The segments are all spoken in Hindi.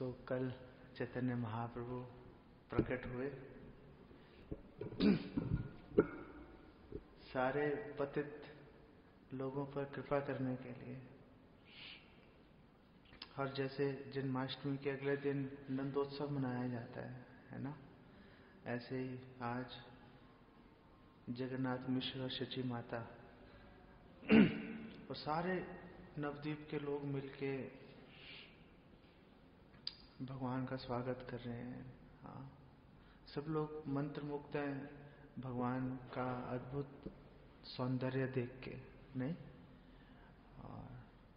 सो कल चैतन्य महाप्रभु प्रकट हुए सारे पतित लोगों पर कृपा करने के लिए। और जैसे जन्माष्टमी के अगले दिन नंदोत्सव मनाया जाता है ना, ऐसे ही आज जगन्नाथ मिश्र और शची माता और सारे नवद्वीप के लोग मिलके भगवान का स्वागत कर रहे हैं। हाँ, सब लोग मंत्रमुग्ध हैं भगवान का अद्भुत सौंदर्य देख के, नहीं? और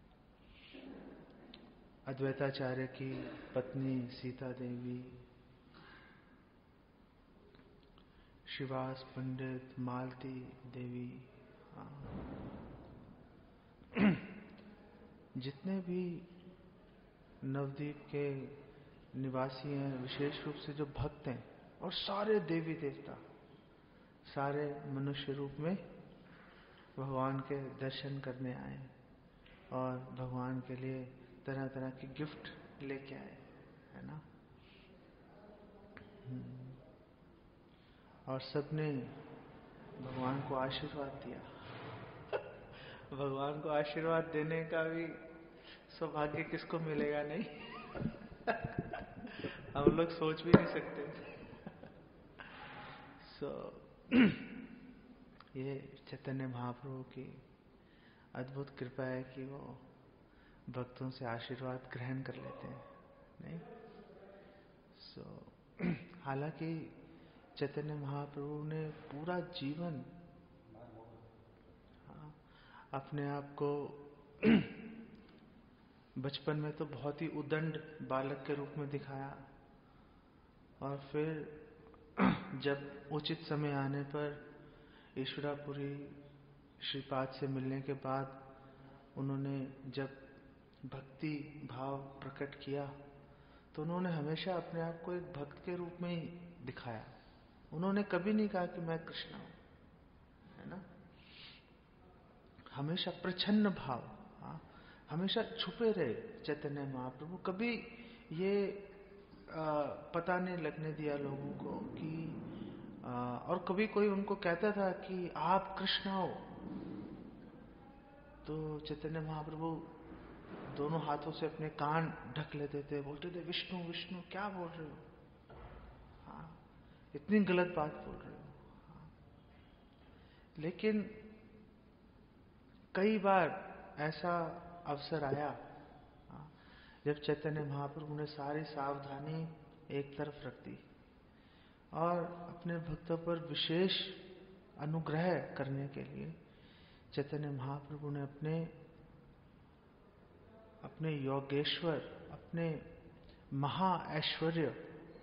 अद्वैताचार्य की पत्नी सीता देवी, श्रीवास पंडित, मालती देवी, जितने भी नवद्वीप के निवासी हैं, विशेष रूप से जो भक्त हैं, और सारे देवी देवता सारे मनुष्य रूप में भगवान के दर्शन करने आए और भगवान के लिए तरह तरह की गिफ्ट लेके आए, है ना। और सबने भगवान को आशीर्वाद दिया। भगवान को आशीर्वाद देने का भी सौभाग्य किसको मिलेगा, नहीं? हम लोग सोच भी नहीं सकते। ये चैतन्य महाप्रभु की अद्भुत कृपा है कि वो भक्तों से आशीर्वाद ग्रहण कर लेते हैं, नहीं? हालांकि चैतन्य महाप्रभु ने पूरा जीवन अपने आप को बचपन में तो बहुत ही उदंड बालक के रूप में दिखाया, और फिर जब उचित समय आने पर ईश्वरापुरी श्रीपाद से मिलने के बाद उन्होंने जब भक्ति भाव प्रकट किया तो उन्होंने हमेशा अपने आप को एक भक्त के रूप में ही दिखाया। उन्होंने कभी नहीं कहा कि मैं कृष्ण हूं, है ना। हमेशा प्रच्छन्न भाव, हमेशा छुपे रहे चैतन्य महाप्रभु। कभी ये पता नहीं लगने दिया लोगों को कि और कभी कोई उनको कहता था कि आप कृष्ण हो, तो चैतन्य महाप्रभु दोनों हाथों से अपने कान ढक लेते थे, बोलते थे विष्णु विष्णु क्या बोल रहे हो, इतनी गलत बात बोल रहे हो। लेकिन कई बार ऐसा अवसर आया जब चैतन्य महाप्रभु ने सारी सावधानी एक तरफ रख दी और अपने भक्तों पर विशेष अनुग्रह करने के लिए चैतन्य महाप्रभु ने अपने योगेश्वर, अपने महा ऐश्वर्य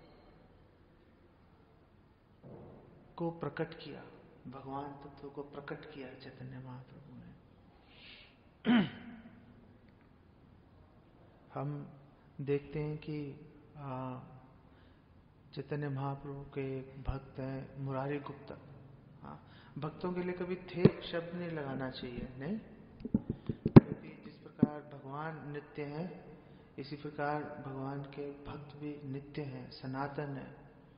को प्रकट किया, भगवान तत्व को प्रकट किया चैतन्य महाप्रभु ने। हम देखते हैं कि चैतन्य महाप्रभु के एक भक्त हैं मुरारी गुप्ता। भक्तों के लिए कभी थे शब्द नहीं लगाना चाहिए, नहीं? क्योंकि जिस प्रकार भगवान नित्य हैं, इसी प्रकार भगवान के भक्त भी नित्य हैं, सनातन है।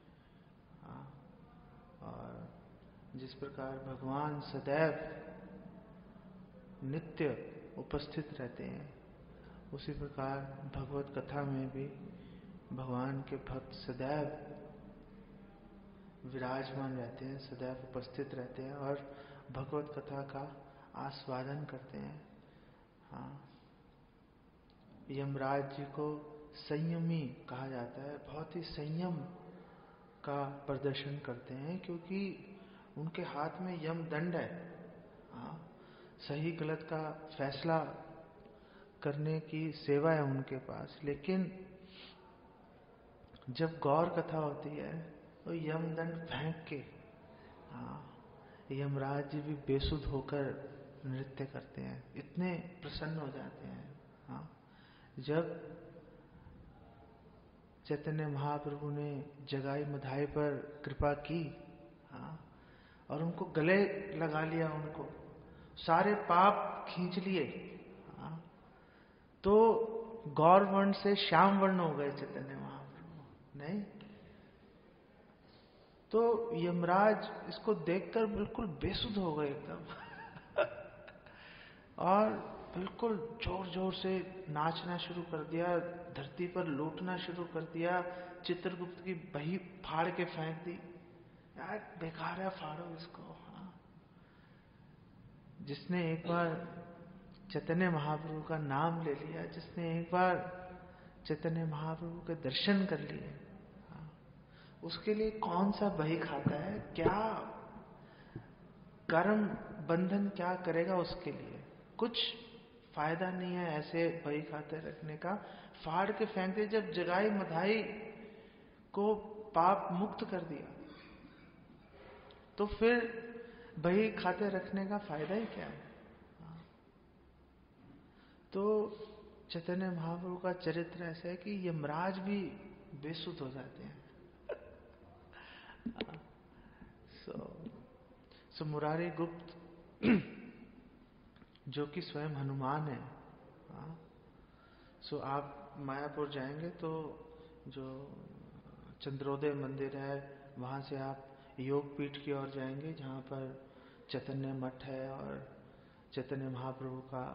और जिस प्रकार भगवान सदैव नित्य उपस्थित रहते हैं, उसी प्रकार भगवत कथा में भी भगवान के भक्त सदैव विराजमान रहते हैं, सदैव उपस्थित रहते हैं और भगवत कथा का आस्वादन करते हैं। यमराज जी को संयमी कहा जाता है, बहुत ही संयम का प्रदर्शन करते हैं, क्योंकि उनके हाथ में यम दंड है। सही गलत का फैसला करने की सेवा है उनके पास। लेकिन जब गौर कथा होती है तो यमदंड फेंक के यमराज जी भी बेसुध होकर नृत्य करते हैं, इतने प्रसन्न हो जाते हैं। जब चैतन्य महाप्रभु ने जगाई मधाई पर कृपा की और उनको गले लगा लिया, उनको सारे पाप खींच लिए, तो गौर वर्ण से श्याम वर्ण हो गए चैतन्य महाप्रभु, नहीं? तो यमराज इसको देखकर बिल्कुल बेसुध हो गए एकदम और बिल्कुल जोर जोर से नाचना शुरू कर दिया, धरती पर लूटना शुरू कर दिया, चित्रगुप्त की बही फाड़ के फेंक दी। यार बेकार है, फाड़ो इसको। हाँ। जिसने एक बार चैतन्य महाप्रभु का नाम ले लिया, जिसने एक बार चैतन्य महाप्रभु के दर्शन कर लिए, हाँ, उसके लिए कौन सा बही खाता है? क्या कर्म बंधन क्या करेगा उसके लिए? कुछ फायदा नहीं है ऐसे बही खाते रखने का। फाड़ के फेंक दे। जब जगाई मधाई को पाप मुक्त कर दिया तो फिर बही खाते रखने का फायदा ही क्या है? तो चैतन्य महाप्रभु का चरित्र ऐसा है कि यमराज भी बेसुध हो जाते हैं। सो मुरारी गुप्त जो कि स्वयं हनुमान है, सो आप मायापुर जाएंगे तो जो चंद्रोदय मंदिर है वहां से आप योग पीठ की ओर जाएंगे, जहां पर चैतन्य मठ है और चैतन्य महाप्रभु का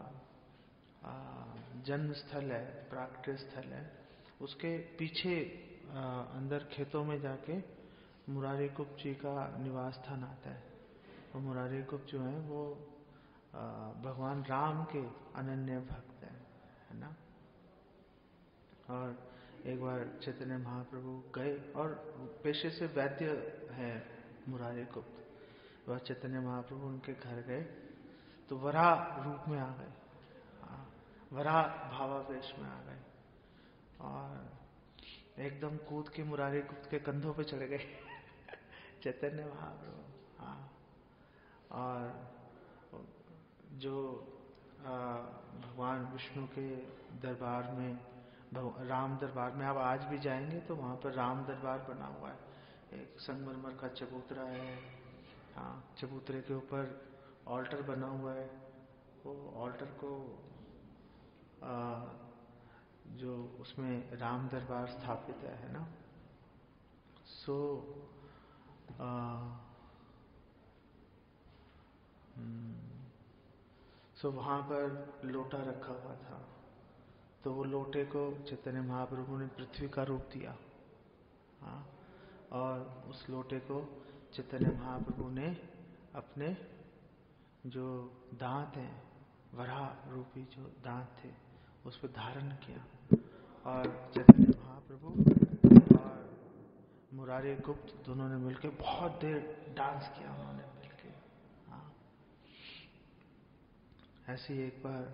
जन्म स्थल है, प्राकट्य स्थल है। उसके पीछे अंदर खेतों में जाके मुरारी गुप्त जी का निवास स्थान आता है। और मुरारी गुप्त जो है वो भगवान राम के अनन्य भक्त है ना। और एक बार चैतन्य महाप्रभु गए, और पेशे से वैद्य है मुरारी गुप्त। वह चैतन्य महाप्रभु उनके घर गए तो वराह रूप में आ गए, वराह भावावेश में आ गए और एकदम कूद के मुरारी गुप्त के कंधों पे चढ़ गए चैतन्य महाप्रभु। हाँ। और जो भगवान विष्णु के दरबार में, राम दरबार में आप आज भी जाएंगे तो वहां पर राम दरबार बना हुआ है। एक संगमरमर का चबूतरा है, हाँ, चबूतरे के ऊपर ऑल्टर बना हुआ है। वो ऑल्टर को जो उसमें राम दरबार स्थापित है ना। सो वहां पर लोटा रखा हुआ था, तो वो लोटे को चैतन्य महाप्रभु ने पृथ्वी का रूप दिया, हाँ, और उस लोटे को चैतन्य महाप्रभु ने अपने जो दांत हैं, वराह रूपी जो दांत थे, उस पर धारण किया। और चैतन्य महाप्रभु और मुरारी गुप्त दोनों ने मिलकर बहुत देर डांस किया, उन्होंने मिलकर। हाँ। ऐसी एक बार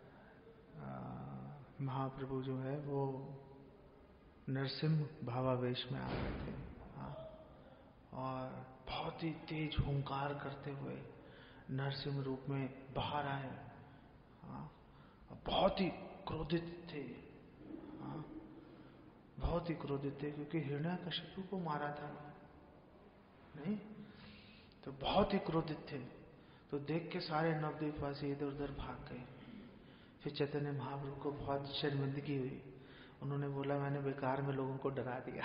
महाप्रभु जो है वो नरसिंह भावावेश में आ गए थे, हाँ, और बहुत ही तेज हुंकार करते हुए नरसिंह रूप में बाहर आए, हाँ, बहुत ही क्रोधित थे, हाँ, बहुत ही क्रोधित थे, क्योंकि हिरण्याकशिपु को मारा था, नहीं? तो बहुत ही क्रोधित थे। तो देख के सारे नवद्वीपवासी इधर उधर भाग गए। फिर चैतन्य महाप्रभु को बहुत शर्मिंदगी हुई। उन्होंने बोला मैंने बेकार में लोगों को डरा दिया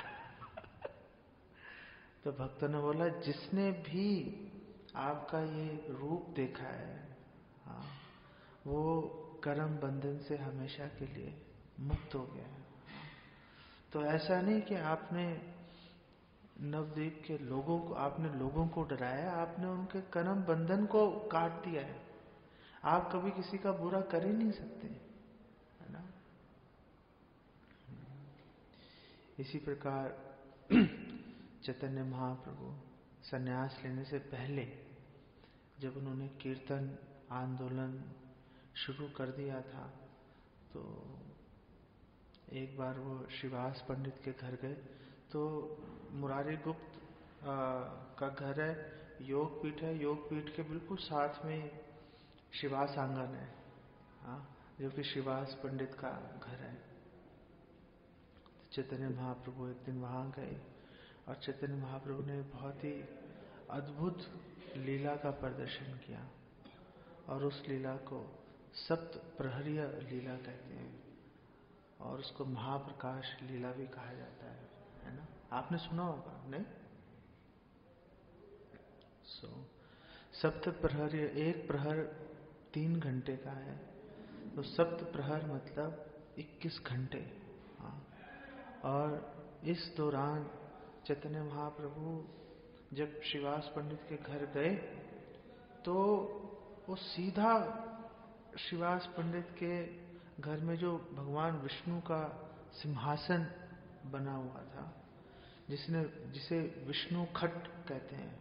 तो भक्तों ने बोला जिसने भी आपका ये रूप देखा है, हाँ, वो कर्म बंधन से हमेशा के लिए मुक्त हो गया है। तो ऐसा नहीं कि आपने नवद्वीप के लोगों को, आपने लोगों को डराया, आपने उनके कर्म बंधन को काट दिया है। आप कभी किसी का बुरा कर ही नहीं सकते, है ना। इसी प्रकार चैतन्य महाप्रभु संन्यास लेने से पहले जब उन्होंने कीर्तन आंदोलन शुरू कर दिया था, तो एक बार वो श्रीवास पंडित के घर गए। तो मुरारी गुप्त का घर है, योग पीठ है, योग पीठ के बिल्कुल साथ में श्रीवास आंगन है, हाँ, जो कि श्रीवास पंडित का घर है। चैतन्य महाप्रभु एक दिन वहां गए और चैतन्य महाप्रभु ने बहुत ही अद्भुत लीला का प्रदर्शन किया, और उस लीला को सप्त प्रहरीय लीला कहते हैं। और उसको महाप्रकाश लीला भी कहा जाता है ना? आपने सुना होगा नहीं? सप्त प्रहर, एक प्रहर 3 घंटे का है, तो सप्त प्रहर मतलब 21 घंटे। हाँ। और इस दौरान चैतन्य महाप्रभु जब श्रीवास पंडित के घर गए तो वो सीधा श्रीवास पंडित के घर में जो भगवान विष्णु का सिंहासन बना हुआ था, जिसे विष्णु खट कहते हैं।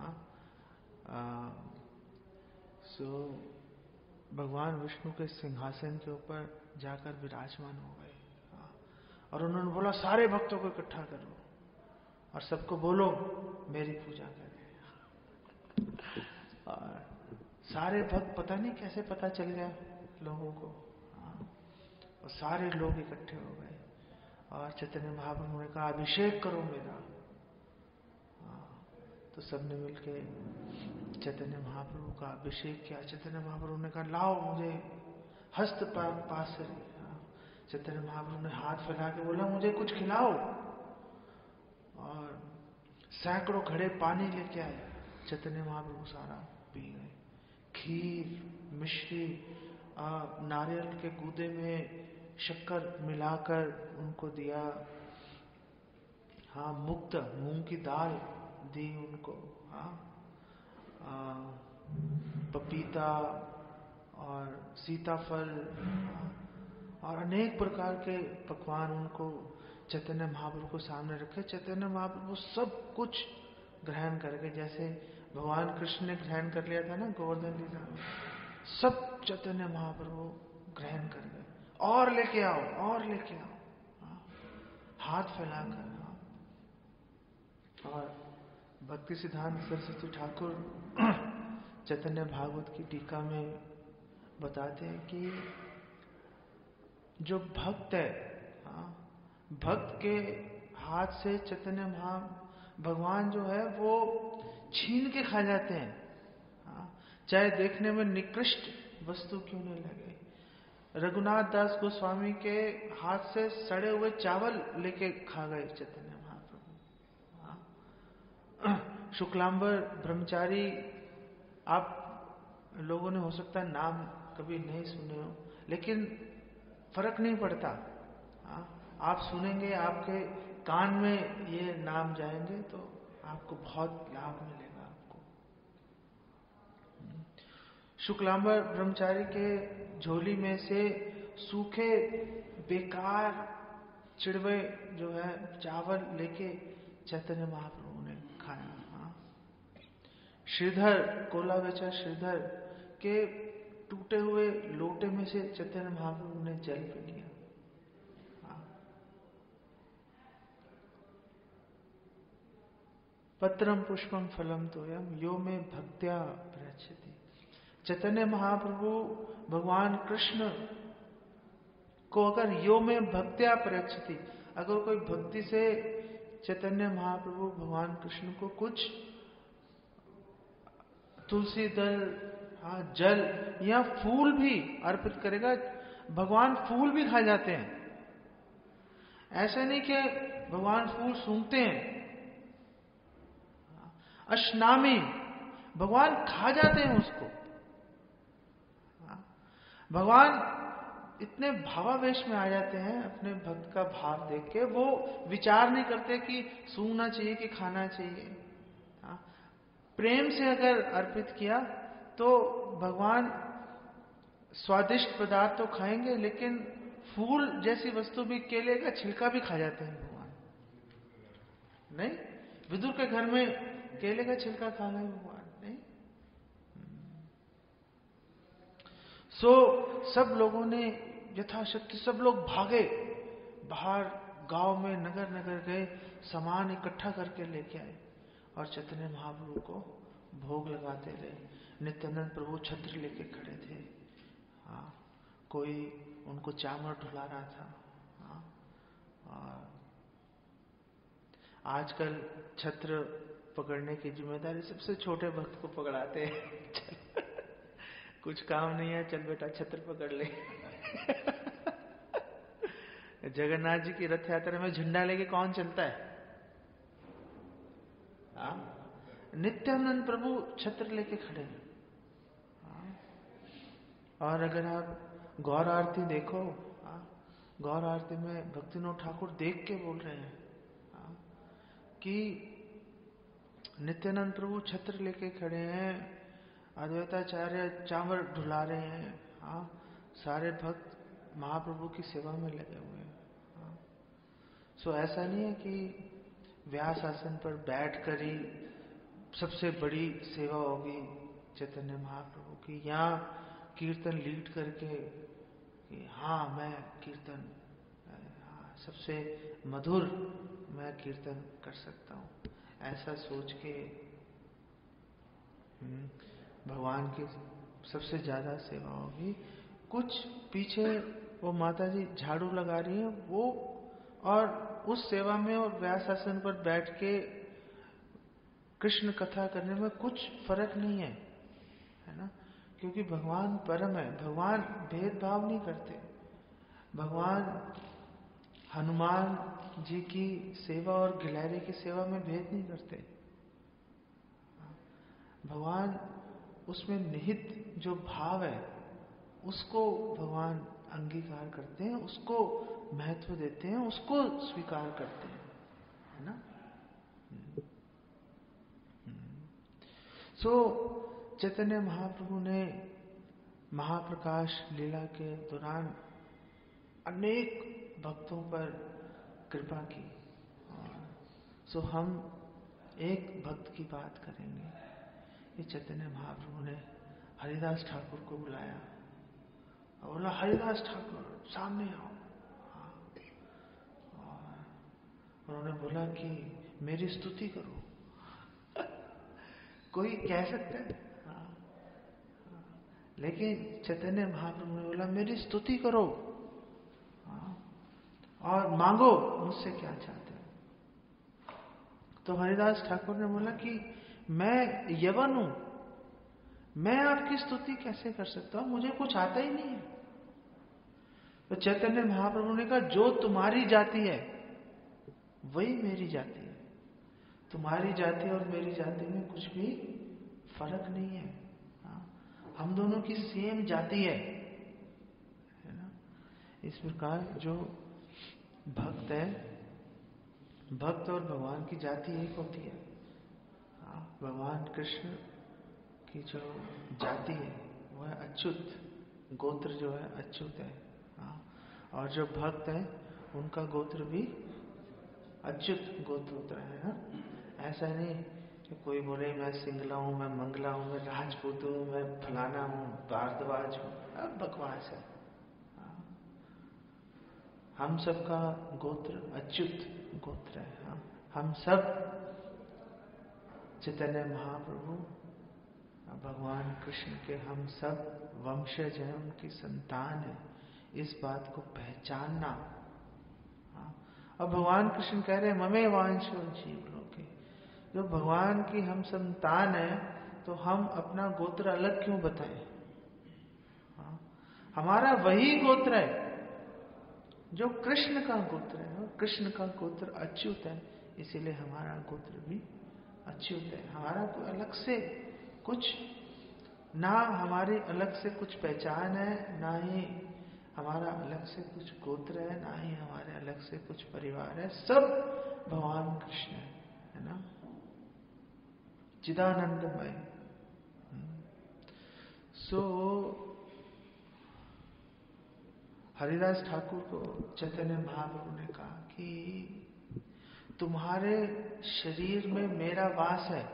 भगवान विष्णु के सिंहासन के ऊपर जाकर विराजमान हो गए। और उन्होंने बोला सारे भक्तों को इकट्ठा करो और सबको बोलो मेरी पूजा करें। और सारे भक्त, पता नहीं कैसे पता चल गया लोगों को, और सारे लोग इकट्ठे हो गए और चैतन्य महाप्रभु ने कहा अभिषेक करो मेरा। तो सबने मिलके चैतन्य महाप्रभु का अभिषेक किया। चैतन्य महाप्रभु ने कहा लाओ मुझे हस्त पास। चैतन्य महाप्रभु ने हाथ फैला के बोला मुझे कुछ खिलाओ, और सैकड़ों घड़े पानी लेके आए। चैतन्य महाप्रभु सारा पी गए। खीर, मिश्री, नारियल के गूदे में शक्कर मिलाकर उनको दिया। हाँ, मुक्त मूंग की दाल दी उनको। पपीता और सीताफल और अनेक प्रकार के पकवान उनको चैतन्य महाप्रभु को सामने रखे। चैतन्य महाप्रभु सब कुछ ग्रहण करके, जैसे भगवान कृष्ण ने ग्रहण कर लिया था ना गोवर्धन लीला में, सब चैतन्य महाप्रभु ग्रहण कर गए। और लेके आओ, और लेके आओ, हाथ फैलाकर। और भक्ति सिद्धांत सरस्वती ठाकुर चैतन्य भागवत की टीका में बताते हैं कि जो भक्त है, भक्त के हाथ से चैतन्य भगवान जो है वो छीन के खा जाते हैं, चाहे देखने में निकृष्ट वस्तु क्यों नहीं लगे। रघुनाथ दास गोस्वामी के हाथ से सड़े हुए चावल लेके खा गए चैतन्य महाप्रभु। शुक्लांबर ब्रह्मचारी, आप लोगों ने हो सकता है नाम कभी नहीं सुने हो, लेकिन फर्क नहीं पड़ता। आप सुनेंगे, आपके कान में ये नाम जाएंगे तो आपको बहुत लाभ मिलेगा आपको। शुक्लांबर ब्रह्मचारी के झोली में से सूखे बेकार चिड़वे जो है चावल लेके चैतन्य महाप्रभु ने खाया। श्रीधर, कोला बेचा श्रीधर के टूटे हुए लोटे में से चैतन्य महाप्रभु ने जल पी लिया। पत्रम पुष्पम फलम तोयम यो में भक्त्या प्रयच्छति। चैतन्य महाप्रभु भगवान कृष्ण को अगर यो में भक्त्या प्रयच्छति, अगर कोई भक्ति से चैतन्य महाप्रभु भगवान कृष्ण को कुछ तुलसी दल, जल या फूल भी अर्पित करेगा, भगवान फूल भी खा जाते हैं। ऐसा नहीं कि भगवान फूल सूंघते हैं। अश्नामी, भगवान खा जाते हैं उसको। भगवान इतने भावावेश में आ जाते हैं अपने भक्त का भाव देख के, वो विचार नहीं करते कि सूंघना चाहिए कि खाना चाहिए। प्रेम से अगर अर्पित किया तो भगवान स्वादिष्ट पदार्थ तो खाएंगे, लेकिन फूल जैसी वस्तु भी, केले का छिलका भी खा जाते हैं भगवान। नहीं, विदुर के घर में केले का छिलका खा गए भगवान, नहीं। सब लोगों ने यथाशक्ति, सब लोग भागे बाहर, गांव में नगर नगर गए, सामान इकट्ठा करके लेके आए और चैतन्य महाप्रभु को भोग लगाते रहे। नित्यानंद प्रभु छत्र लेके खड़े थे। कोई उनको चामर ढुला रहा था। और आजकल छत्र पकड़ने की जिम्मेदारी सबसे छोटे भक्त को पकड़ाते हैं। कुछ काम नहीं है, चल बेटा छत्र पकड़ ले। जगन्नाथ जी की रथ यात्रा में झंडा लेके कौन चलता है? नित्यानंद प्रभु छत्र लेके खड़े हैं। और अगर आप गौर आरती देखो, गौर आरती में भक्तिनोद ठाकुर देख के बोल रहे हैं कि नित्यानंद प्रभु छत्र लेके खड़े हैं, अद्वैताचार्य चावल ढुला रहे हैं, सारे भक्त महाप्रभु की सेवा में लगे हुए हैं। सो ऐसा नहीं है कि व्यास आसन पर बैठकर ही सबसे बड़ी सेवा होगी चैतन्य महाप्रभु की, या कीर्तन लीड करके कि हाँ मैं कीर्तन, सबसे मधुर मैं कीर्तन कर सकता हूँ, ऐसा सोच के भगवान की सबसे ज्यादा सेवा होगी। कुछ पीछे वो माता जी झाड़ू लगा रही है, वो और उस सेवा में और व्यास आसन पर बैठ के कृष्ण कथा करने में कुछ फर्क नहीं है, है ना? क्योंकि भगवान परम है, भगवान भेदभाव नहीं करते। भगवान हनुमान जी की सेवा और गिलहरी की सेवा में भेद नहीं करते। भगवान उसमें निहित जो भाव है उसको भगवान अंगीकार करते हैं, उसको महत्व देते हैं, उसको स्वीकार करते हैं, है ना? सो चैतन्य महाप्रभु ने महाप्रकाश लीला के दौरान अनेक भक्तों पर कृपा की। सो हम एक भक्त की बात करेंगे। ये चैतन्य महाप्रभु ने हरिदास ठाकुर को बुलाया और बोला, हरिदास ठाकुर सामने आओ। उन्होंने बोला कि मेरी स्तुति करो। कोई कह सकता है, लेकिन चैतन्य महाप्रभु ने बोला मेरी स्तुति करो और मांगो मुझसे क्या चाहते हो। तो हरिदास ठाकुर ने बोला कि मैं यवन हूं, मैं आपकी स्तुति कैसे कर सकता हूं, मुझे कुछ आता ही नहीं है। तो चैतन्य महाप्रभु ने कहा, जो तुम्हारी जाति है वही मेरी जाति है, तुम्हारी जाति और मेरी जाति में कुछ भी फर्क नहीं है, हम दोनों की सेम जाति है ना? इस प्रकार जो भक्त है, भक्त और भगवान की जाति एक होती है। भगवान कृष्ण की जो जाति है वह है अच्युत, गोत्र जो है अच्युत है, और जो भक्त है उनका गोत्र भी अच्युत गोत्र होता है ना? ऐसा नहीं कि कोई बोले मैं सिंगला हूं, मैं मंगला हूं, मैं राजपूत हूं, मैं फलाना हूं, भारद्वाज हूं, बकवास है। हम सबका गोत्र अच्युत गोत्र है। हम सब चैतन्य महाप्रभु भगवान कृष्ण के हम सब वंशज हैं, उनकी संतान है, इस बात को पहचानना। और भगवान कृष्ण कह रहे हैं ममे वांशो जीव लोके, जो भगवान की हम संतान है तो हम अपना गोत्र अलग क्यों बताएं? हमारा वही गोत्र है जो कृष्ण का गोत्र है, और कृष्ण का गोत्र अच्युत है, इसीलिए हमारा गोत्र भी अच्युत है। हमारा कोई अलग से कुछ ना, हमारी अलग से कुछ पहचान है, ना ही हमारा अलग से कुछ गोत्र है, ना ही हमारे अलग से कुछ परिवार है, सब भगवान कृष्ण है ना? चिदानंदमय। सो हरिदास ठाकुर को चैतन्य महाप्रभु ने कहा कि तुम्हारे शरीर में मेरा वास है,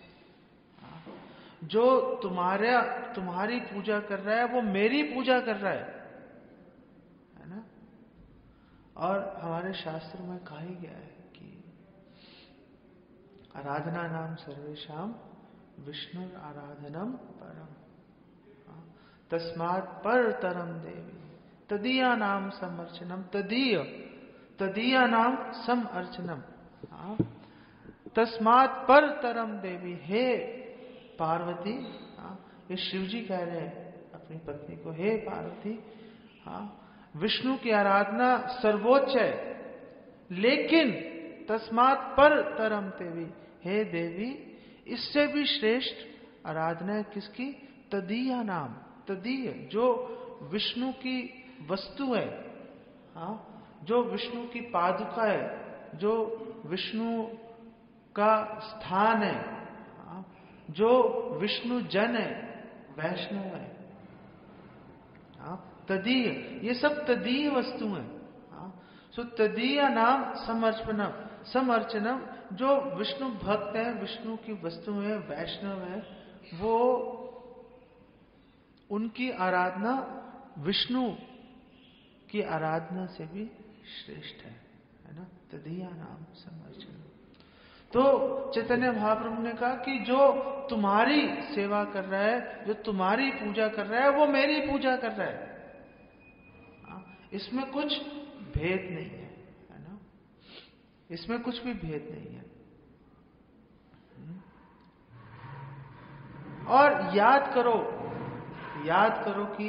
जो तुम्हारी पूजा कर रहा है वो मेरी पूजा कर रहा है ना? और हमारे शास्त्र में कहा ही गया है कि आराधना नाम सर्वेशाम विष्णु आराधनम परम, तस्मात् पर तरम देवी तदीया नाम समर्चनम, तदीया नाम सम अर्चनम, तस्मात् पर तरम देवी। हे पार्वती, ये शिव जी कह रहे हैं अपनी पत्नी को, हे पार्वती, विष्णु की आराधना सर्वोच्च है, लेकिन तस्मात् पर तरम देवी, हे देवी, इससे भी श्रेष्ठ आराधना है किसकी? तदीय नाम, तदीय, जो विष्णु की वस्तु है, हाँ, जो विष्णु की पादुका है, जो विष्णु का स्थान है, हाँ, जो विष्णु जन है, वैष्णव है, हाँ, तदीय, ये सब तदीय वस्तु है। सो तदीय नाम समर्पणम, समर्चनम, जो विष्णु भक्त है, विष्णु की वस्तु है, वैष्णव है, वो उनकी आराधना विष्णु की आराधना से भी श्रेष्ठ है ना? तदीय नाम समर्चनम। तो चैतन्य महाप्रभु ने कहा कि जो तुम्हारी सेवा कर रहा है, जो तुम्हारी पूजा कर रहा है, वो मेरी पूजा कर रहा है। इसमें कुछ भेद नहीं है, है ना? इसमें कुछ भी भेद नहीं है। और याद करो कि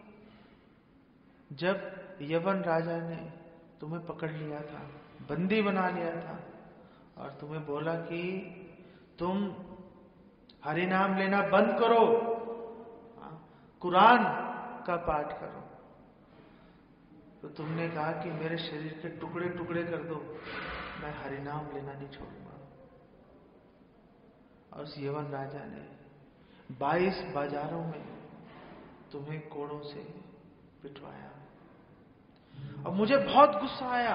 जब यवन राजा ने तुम्हें पकड़ लिया था, बंदी बना लिया था, और तुम्हें बोला कि तुम हरि नाम लेना बंद करो, कुरान का पाठ करो, तो तुमने कहा कि मेरे शरीर के टुकड़े टुकड़े कर दो, मैं हरि नाम लेना नहीं छोड़ूंगा। और उस यवन राजा ने 22 बाजारों में तुम्हें कोड़ों से पिटवाया। और मुझे बहुत गुस्सा आया,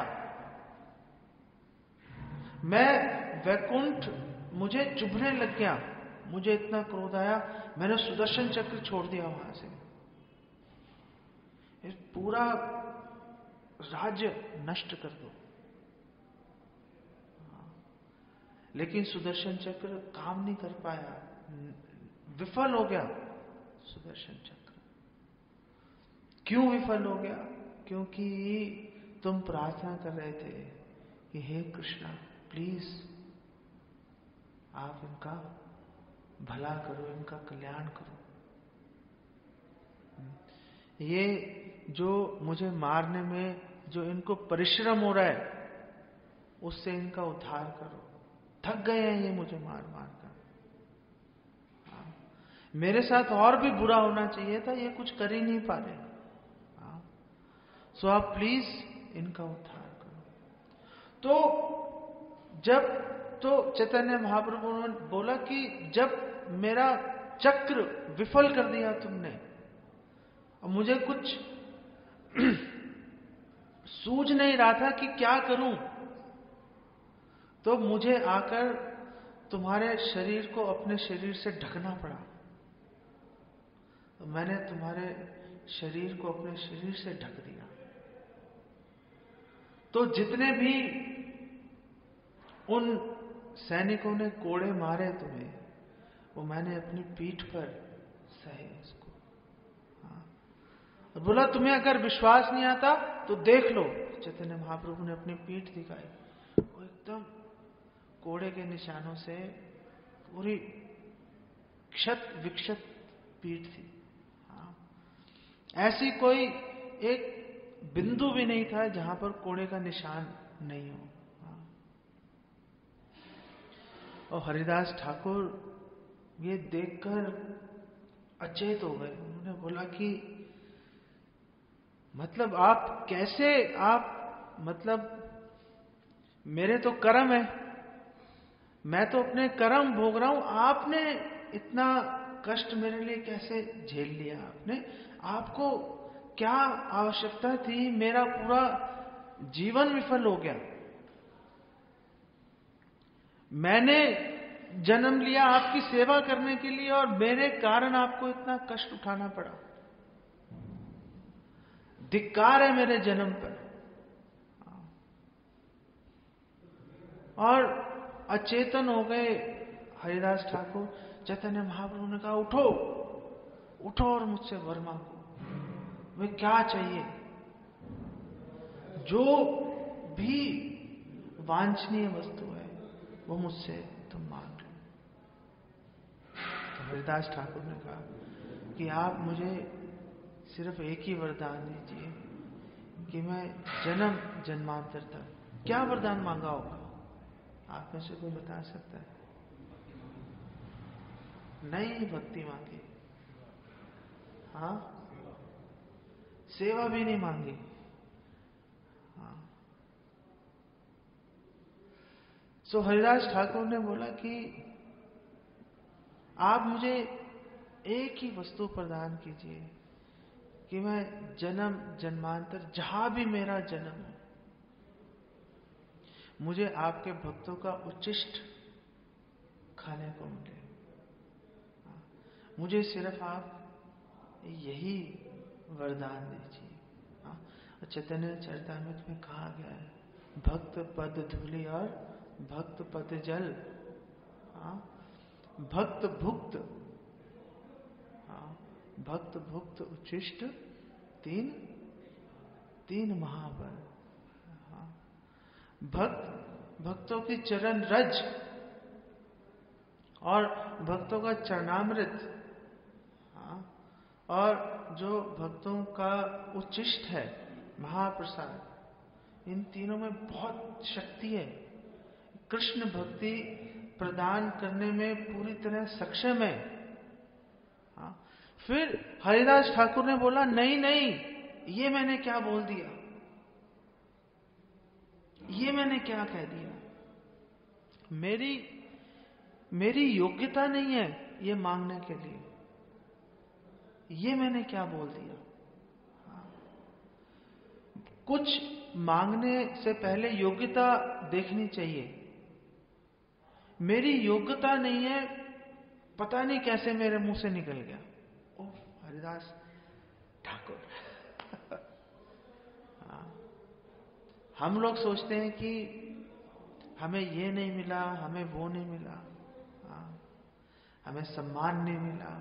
मैं वैकुंठ मुझे चुभने लग गया, मुझे इतना क्रोध आया, मैंने सुदर्शन चक्र छोड़ दिया वहां से। पूरा राज्य नष्ट कर दो। लेकिन सुदर्शन चक्र काम नहीं कर पाया, विफल हो गया सुदर्शन चक्र। क्यों विफल हो गया? क्योंकि तुम प्रार्थना कर रहे थे कि हे कृष्णा, प्लीज आप इनका भला करो, इनका कल्याण करो। ये जो मुझे मारने में जो इनको परिश्रम हो रहा है, उससे इनका उद्धार करो। थक गए हैं ये मुझे मार मार कर। मेरे साथ और भी बुरा होना चाहिए था, ये कुछ कर ही नहीं पा रहे। सो आप प्लीज इनका उद्धार करो। तो चैतन्य महाप्रभु ने बोला कि जब मेरा चक्र विफल कर दिया तुमने, और मुझे कुछ सूझ नहीं रहा था कि क्या करूं, तो मुझे आकर तुम्हारे शरीर को अपने शरीर से ढकना पड़ा। तो मैंने तुम्हारे शरीर को अपने शरीर से ढक दिया। तो जितने भी उन सैनिकों ने कोड़े मारे तुम्हें, वो मैंने अपनी पीठ पर सहे उसको। हाँ। बोला तुम्हें अगर विश्वास नहीं आता तो देख लो। चैतन्य महाप्रभु ने अपनी पीठ दिखाई, वो एकदम कोड़े के निशानों से पूरी क्षत विक्षत पीठ थी। हाँ। ऐसी कोई एक बिंदु भी नहीं था जहां पर कोड़े का निशान नहीं हो। हाँ। और हरिदास ठाकुर ये देखकर अचेत हो गए। उन्होंने बोला कि मतलब आप कैसे, आप मतलब मेरे तो कर्म है, मैं तो अपने कर्म भोग रहा हूं, आपने इतना कष्ट मेरे लिए कैसे झेल लिया? आपको क्या आवश्यकता थी? मेरा पूरा जीवन विफल हो गया। मैंने जन्म लिया आपकी सेवा करने के लिए, और मेरे कारण आपको इतना कष्ट उठाना पड़ा। धिक्कार है मेरे जन्म पर। और अचेतन हो गए हरिदास ठाकुर। चैतन्य महाप्रभु ने कहा उठो, उठो और मुझसे वर मांगो। वे क्या चाहिए? जो भी वांछनीय वस्तु है वो मुझसे तुम मांग लो। तो हरिदास ठाकुर ने कहा कि आप मुझे सिर्फ एक ही वरदान दीजिए कि मैं जन्म जन्मांतर तक क्या वरदान मांगा होगा? आप में से कोई बता सकता है? नहीं भक्ति मांगी। हाँ, सेवा भी नहीं मांगी। हाँ। सो हरिदास ठाकुर ने बोला कि आप मुझे एक ही वस्तु प्रदान कीजिए कि मैं जन्म जन्मांतर जहां भी मेरा जन्म हो, मुझे आपके भक्तों का उच्चिष्ट खाने को मिले। मुझे सिर्फ आप यही वरदान दीजिए। चैतन्य चरितामृत में कहा गया है, भक्त पद धूलि और भक्त पद जल, भक्त भुक्त, भक्त भुक्त उच्चिष्ट तीन महाबल। भक्तों की चरण रज और भक्तों का चरणामृत, और जो भक्तों का उच्चिष्ट है महाप्रसाद, इन तीनों में बहुत शक्ति है। कृष्ण भक्ति प्रदान करने में पूरी तरह सक्षम है। फिर हरिदास ठाकुर ने बोला, नहीं नहीं, ये मैंने क्या बोल दिया, ये मैंने क्या कह दिया? मेरी योग्यता नहीं है ये मांगने के लिए, ये मैंने क्या बोल दिया? कुछ मांगने से पहले योग्यता देखनी चाहिए। मेरी योग्यता नहीं है, पता नहीं कैसे मेरे मुंह से निकल गया। ओह हरिदास ठाकुर। हम लोग सोचते हैं कि हमें ये नहीं मिला, हमें वो नहीं मिला, हमें सम्मान नहीं मिला,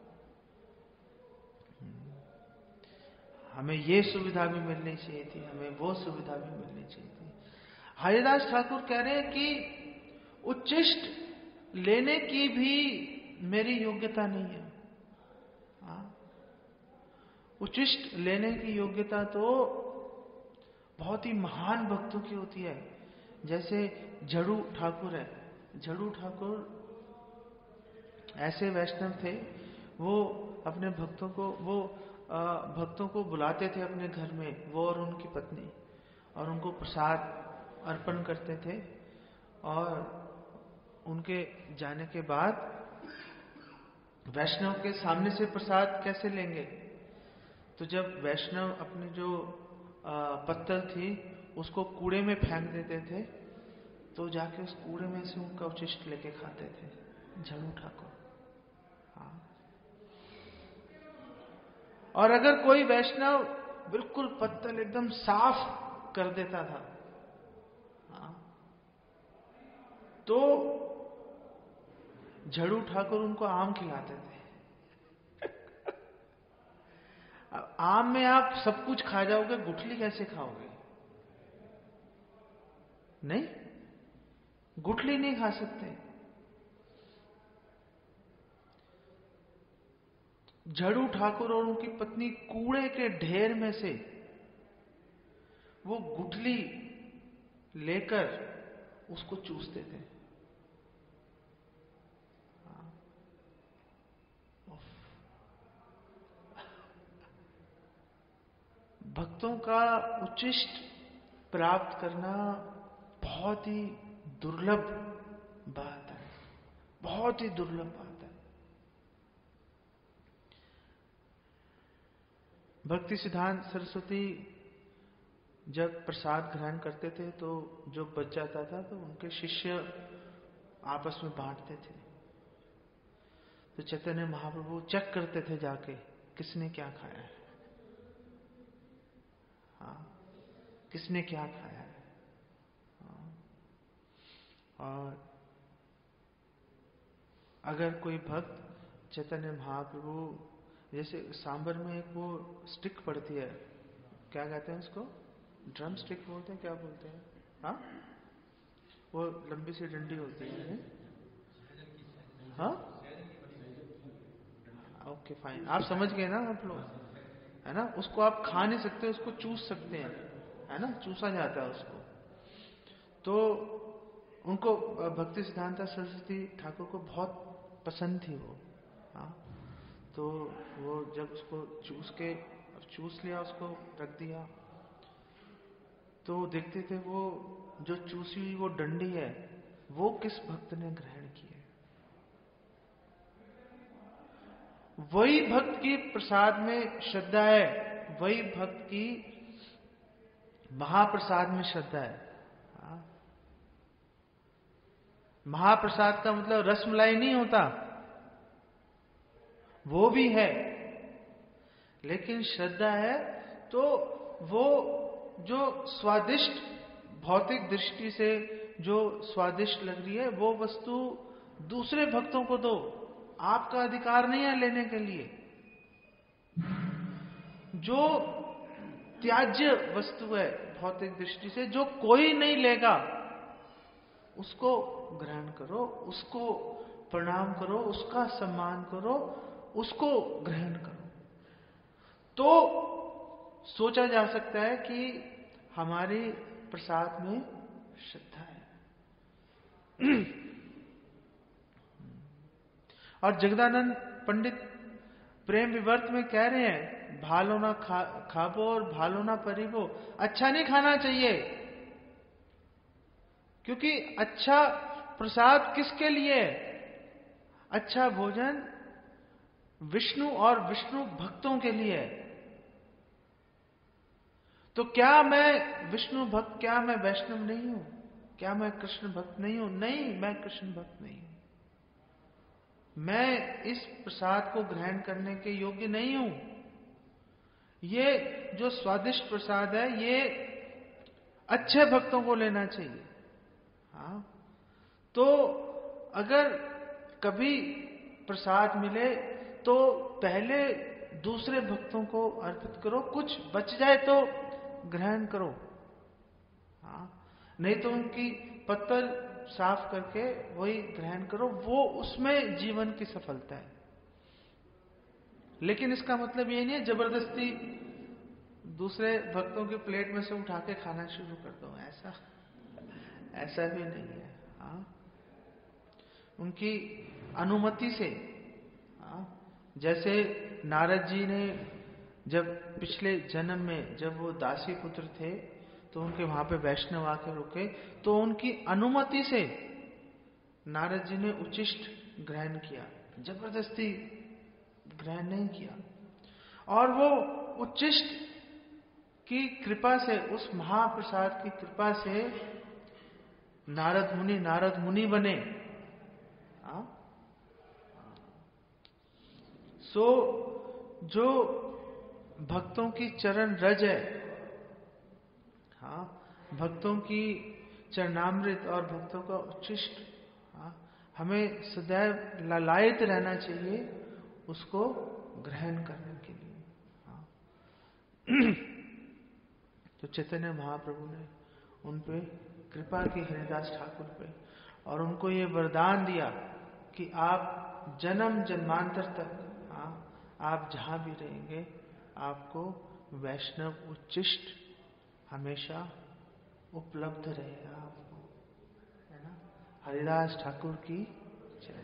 हमें ये सुविधा भी मिलनी चाहिए थी, हमें वो सुविधा भी मिलनी चाहिए थी। हरिदास ठाकुर कह रहे हैं कि उच्चिष्ट लेने की भी मेरी योग्यता नहीं है। उच्चिष्ट लेने की योग्यता तो बहुत ही महान भक्तों की होती है। जैसे जड़ू ठाकुर है। जड़ू ठाकुर ऐसे वैष्णव थे, वो अपने भक्तों को बुलाते थे अपने घर में, वो और उनकी पत्नी, और उनको प्रसाद अर्पण करते थे। और उनके जाने के बाद वैष्णव के सामने से प्रसाद कैसे लेंगे? तो जब वैष्णव अपनी जो पत्तल थी उसको कूड़े में फेंक देते थे, तो जाके उस कूड़े में से उनका उच्चिष्ट लेके खाते थे जड़ू ठाकुर। और अगर कोई वैष्णव बिल्कुल पत्तल एकदम साफ कर देता था, तो जड़ू ठाकुर उनको आम खिलाते थे। आम में आप सब कुछ खा जाओगे, गुठली कैसे खाओगे? नहीं, गुठली नहीं खा सकते। जड़ू ठाकुर और उनकी पत्नी कूड़े के ढेर में से वो गुठली लेकर उसको चूसते थे। भक्तों का उच्चिष्ट प्राप्त करना बहुत ही दुर्लभ बात है, बहुत ही दुर्लभ बात है। भक्ति सिद्धांत सरस्वती जब प्रसाद ग्रहण करते थे तो जो बच जाता था तो उनके शिष्य आपस में बांटते थे। तो चैतन्य महाप्रभु चेक करते थे जाके, किसने क्या खाया है, किसने क्या खाया है। और अगर कोई भक्त चैतन्य महाप्रभु, जैसे सांबर में एक वो स्टिक पड़ती है, क्या कहते हैं उसको? ड्रम स्टिक बोलते हैं, क्या बोलते हैं? हाँ, वो लंबी सी डंडी होती है। हाँ, ओके फाइन, आप समझ गए ना आप लोग? है ना, उसको आप खा नहीं सकते, उसको चूस सकते हैं, है ना, चूसा जाता है उसको। तो उनको भक्ति सिद्धांत सरस्वती ठाकुर को बहुत पसंद थी वो। हाँ, तो वो जब उसको चूस लिया, उसको रख दिया, तो देखते थे वो जो चूसी हुई वो डंडी है, वो किस भक्त ने ग्रहण की है। वही भक्त की प्रसाद में श्रद्धा है, वही भक्त की महाप्रसाद में श्रद्धा है। हाँ? महाप्रसाद का मतलब रसमलाई नहीं होता, वो भी है, लेकिन श्रद्धा है तो वो जो स्वादिष्ट, भौतिक दृष्टि से जो स्वादिष्ट लग रही है, वो वस्तु दूसरे भक्तों को दो, आपका अधिकार नहीं है लेने के लिए। जो त्याज्य वस्तु है भौतिक दृष्टि से, जो कोई नहीं लेगा, उसको ग्रहण करो, उसको प्रणाम करो, उसका सम्मान करो, उसको ग्रहण करो। तो सोचा जा सकता है कि हमारे प्रसाद में श्रद्धा है। और जगदानंद पंडित प्रेम विवर्त में कह रहे हैं, भालो ना खाबो और भालो ना परिबो। अच्छा नहीं खाना चाहिए, क्योंकि अच्छा प्रसाद किसके लिए? अच्छा भोजन विष्णु और विष्णु भक्तों के लिए। तो क्या मैं विष्णु भक्त, क्या मैं वैष्णव नहीं हूं? क्या मैं कृष्ण भक्त नहीं हूं? नहीं, मैं कृष्ण भक्त नहीं हूं। मैं इस प्रसाद को ग्रहण करने के योग्य नहीं हूं। ये जो स्वादिष्ट प्रसाद है, ये अच्छे भक्तों को लेना चाहिए। हाँ, तो अगर कभी प्रसाद मिले तो पहले दूसरे भक्तों को अर्पित करो, कुछ बच जाए तो ग्रहण करो। हाँ, नहीं तो उनकी पत्तल साफ करके वही ग्रहण करो, वो उसमें जीवन की सफलता है। लेकिन इसका मतलब ये नहीं है जबरदस्ती दूसरे भक्तों की प्लेट में से उठा के खाना शुरू कर दो, ऐसा भी नहीं है। हाँ, उनकी अनुमति से। हाँ, जैसे नारद जी ने जब पिछले जन्म में जब वो दासी पुत्र थे, तो उनके वहां पे वैष्णव आके रुके, तो उनकी अनुमति से नारद जी ने उचिष्ट ग्रहण किया, जबरदस्ती ग्रहण नहीं किया। और वो उचिष्ट की कृपा से, उस महाप्रसाद की कृपा से नारद मुनि बने। सो जो भक्तों की चरण रज है, हाँ, भक्तों की चरणामृत और भक्तों का उच्छिष्ट, हाँ, हमें सदैव ललायित रहना चाहिए उसको ग्रहण करने के लिए। हाँ। तो चैतन्य महाप्रभु ने उन पे कृपा की, हरिदास ठाकुर पे, और उनको ये वरदान दिया कि आप जन्म जन्मांतर तक, हाँ, आप जहां भी रहेंगे आपको वैष्णव उच्चिष्ट हमेशा उपलब्ध रहेगा आपको, है ना। हरिदास ठाकुर की जय।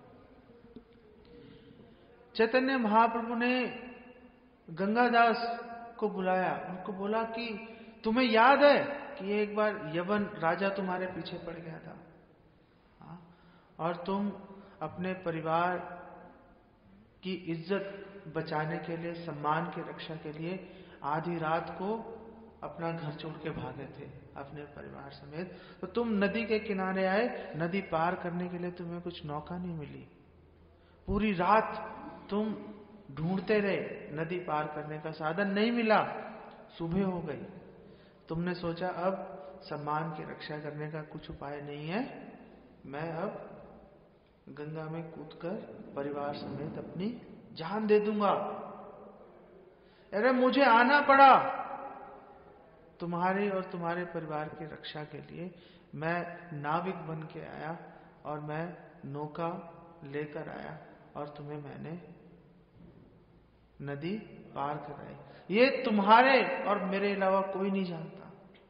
चैतन्य महाप्रभु ने गंगादास को बुलाया, उनको बोला कि तुम्हें याद है कि एक बार यवन राजा तुम्हारे पीछे पड़ गया था, हाँ? और तुम अपने परिवार की इज्जत बचाने के लिए, सम्मान की रक्षा के लिए आधी रात को अपना घर छोड़ के भागे थे अपने परिवार समेत। तो तुम नदी के किनारे आए, नदी पार करने के लिए तुम्हें कुछ नौका नहीं मिली, पूरी रात तुम ढूंढते रहे, नदी पार करने का साधन नहीं मिला, सुबह हो गई। तुमने सोचा अब सम्मान की रक्षा करने का कुछ उपाय नहीं है, मैं अब गंगा में कूदकर परिवार समेत अपनी जान दे दूंगा। अरे मुझे आना पड़ा तुम्हारे और तुम्हारे परिवार की रक्षा के लिए, मैं नाविक बन के आया और मैं नौका लेकर आया और तुम्हें मैंने नदी पार कराई। ये तुम्हारे और मेरे अलावा कोई नहीं जानता।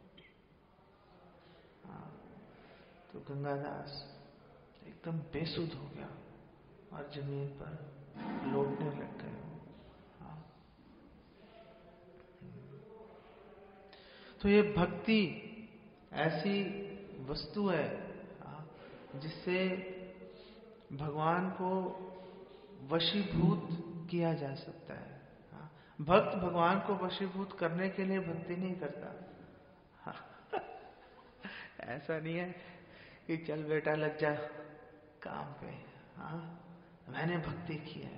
तो गंगादास एकदम बेसुध हो गया और जमीन पर लौटने लग गए। तो ये भक्ति ऐसी वस्तु है जिससे भगवान को वशीभूत किया जा सकता है। भक्त भगवान को वशीभूत करने के लिए भक्ति नहीं करता। ऐसा नहीं है कि चल बेटा लग जा काम पे, मैंने भक्ति की है।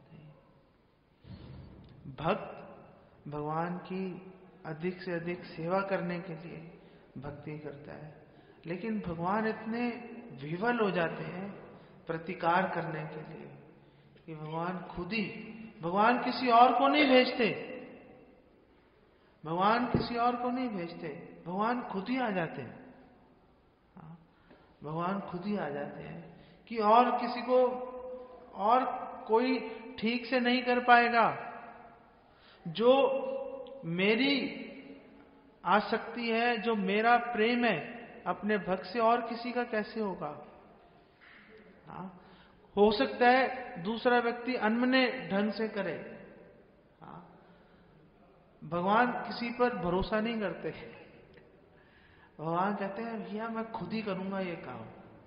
भक्त भगवान की अधिक से अधिक सेवा करने के लिए भक्ति करता है, लेकिन भगवान इतने विवल हो जाते हैं प्रतिकार करने के लिए कि भगवान किसी और को नहीं भेजते, भगवान किसी और को नहीं भेजते, भगवान खुद ही आ जाते हैं। भगवान खुद ही आ जाते हैं कि और किसी को और कोई ठीक से नहीं कर पाएगा। जो मेरी आसक्ति है, जो मेरा प्रेम है अपने भक्त से, और किसी का कैसे होगा? हो सकता है दूसरा व्यक्ति अनमने ढंग से करे। भगवान किसी पर भरोसा नहीं करते। भगवान कहते हैं भैया मैं खुद ही करूंगा ये काम।